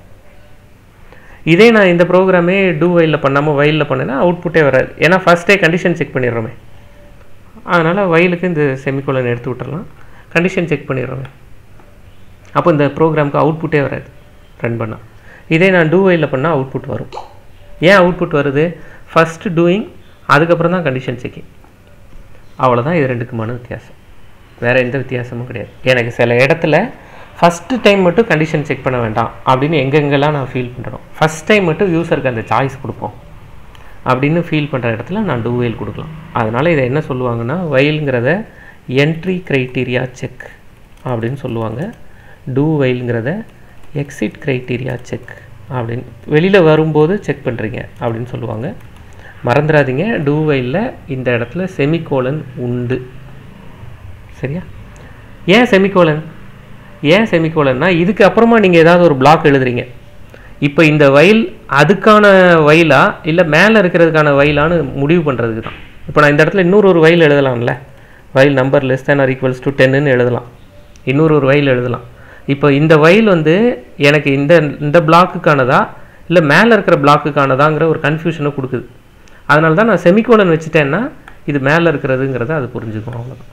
இதே நான் இந்த ப்ரோக்ராமே டூ வைலில் பண்ணாமல் வைலில் பண்ணேன்னா அவுட்புட்டே வராது. ஏன்னா ஃபஸ்ட்டே கண்டிஷன் செக் பண்ணிடுறோமே. அதனால் வைலுக்கு இந்த செமிகோலன் எடுத்து விட்டுறலாம், கண்டிஷன் செக் பண்ணிடுறோமே. அப்போ இந்த ப்ரோக்ராமுக்கு அவுட்புட்டே வராது ரன் பண்ணால். இதே நான் டூ வைலில் பண்ணால் அவுட்புட் வரும். ஏன் அவுட்புட் வருது? ஃபஸ்ட்டு டூயிங், அதுக்கப்புறம் தான் கண்டிஷன் செக்கிங். அவ்வளோதான் இது ரெண்டுக்குமான வித்தியாசம். வேறு எந்த வித்தியாசமும் கிடையாது. எனக்கு சில இடத்துல ஃபஸ்ட்டு டைம் மட்டும் கண்டிஷன் செக் பண்ண வேண்டாம் அப்படின்னு எங்கெங்கெல்லாம் நான் ஃபீல் பண்ணுறோம், ஃபஸ்ட் டைம் மட்டும் யூஸருக்கு அந்த சாய்ஸ் கொடுப்போம் அப்படின்னு ஃபீல் பண்ணுற இடத்துல நான் டூ வைல் கொடுக்கலாம். அதனால் இதை என்ன சொல்லுவாங்கன்னா, வைலுங்கிறத என்ட்ரி க்ரைட்டீரியா செக் அப்படின்னு சொல்லுவாங்க, டூ வைலுங்கிறத எக்ஸிட் க்ரைட்டீரியா செக் அப்படின்னு, வெளியில் வரும்போது செக் பண்ணுறீங்க அப்படின்னு சொல்லுவாங்க. மறந்துடாதீங்க, டூ வைலில் இந்த இடத்துல செமிகோலன் உண்டு. சரியா? ஏன் செமிகோலன்? ஏன் செமிகோலன்னா, இதுக்கு அப்புறமா நீங்கள் ஏதாவது ஒரு பிளாக் எழுதுறீங்க. இப்போ இந்த வைல் அதுக்கான வைலா இல்லை மேலே இருக்கிறதுக்கான வைலான்னு முடிவு பண்ணுறதுக்கு தான். இப்போ நான் இந்த இடத்துல இன்னொரு ஒரு வைல் எழுதலாம்ல, while number less than or equals to 10ன்னு எழுதலாம், இன்னொரு ஒரு வைல் எழுதலாம். இப்போ இந்த வைல் வந்து எனக்கு இந்த பிளாக்குக்கானதா இல்லை மேலே இருக்கிற பிளாக்குக்கானதாங்கிற ஒரு கன்ஃபியூஷனை கொடுக்குது. அதனால தான் நான் செமிகோலன் வச்சுட்டேன்னா இது மேலே இருக்கிறதுங்கிறத அது புரிஞ்சுக்கும். அவ்வளோதான்.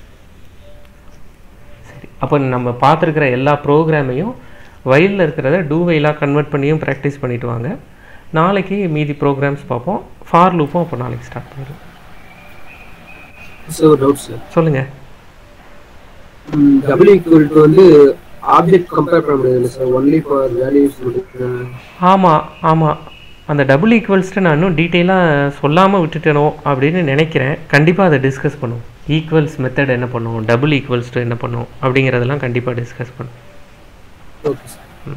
சரி, அப்போ நம்ம பார்த்துருக்கிற எல்லா ப்ரோக்ராமையும் வைலில் இருக்கிறத டூ வைலாக கன்வெர்ட் பண்ணியும் ப்ராக்டிஸ் பண்ணிட்டு வாங்க. நாளைக்கு மீதி ப்ரோக்ராம்ஸ் பார்ப்போம். ஃபார் லூப்பும் அப்போ நாளைக்கு ஸ்டார்ட் பண்ணிடுவோம். Sir doubt sir. சொல்லுங்கள். டபுள் ஈக்குவல் டு வந்து ஆப்ஜெக்ட் கம்பேர் பண்ண முடியாது சார், ஒன்லி ஃபார் வேல்யூஸ் மட்டும். ஆமாம் ஆமாம், அந்த டபுள் ஈக்குவல்ஸ்ட்டு நான் இன்னும் டீட்டெயிலாக சொல்லாமல் விட்டுட்டேனோ அப்படின்னு நினைக்கிறேன். கண்டிப்பாக அதை டிஸ்கஸ் பண்ணுவோம். ஈக்குவல்ஸ் மெத்தட் என்ன பண்ணுவோம், டபுள் ஈக்குவல்ஸ்ட்டு என்ன பண்ணுவோம் அப்படிங்கிறதெல்லாம் கண்டிப்பாக டிஸ்கஸ் பண்ணுவோம். Okay sir.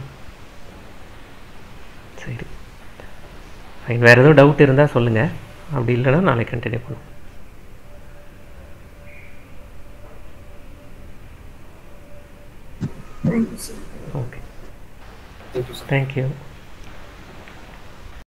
சரி ஃபைன். வேறு எதுவும் டவுட் இருந்தால் சொல்லுங்கள், அப்படி இல்லைன்னா நாளைக்கு கண்டினியூ பண்ணுவோம். Thank you sir. Okay, thank you sir. Thank you.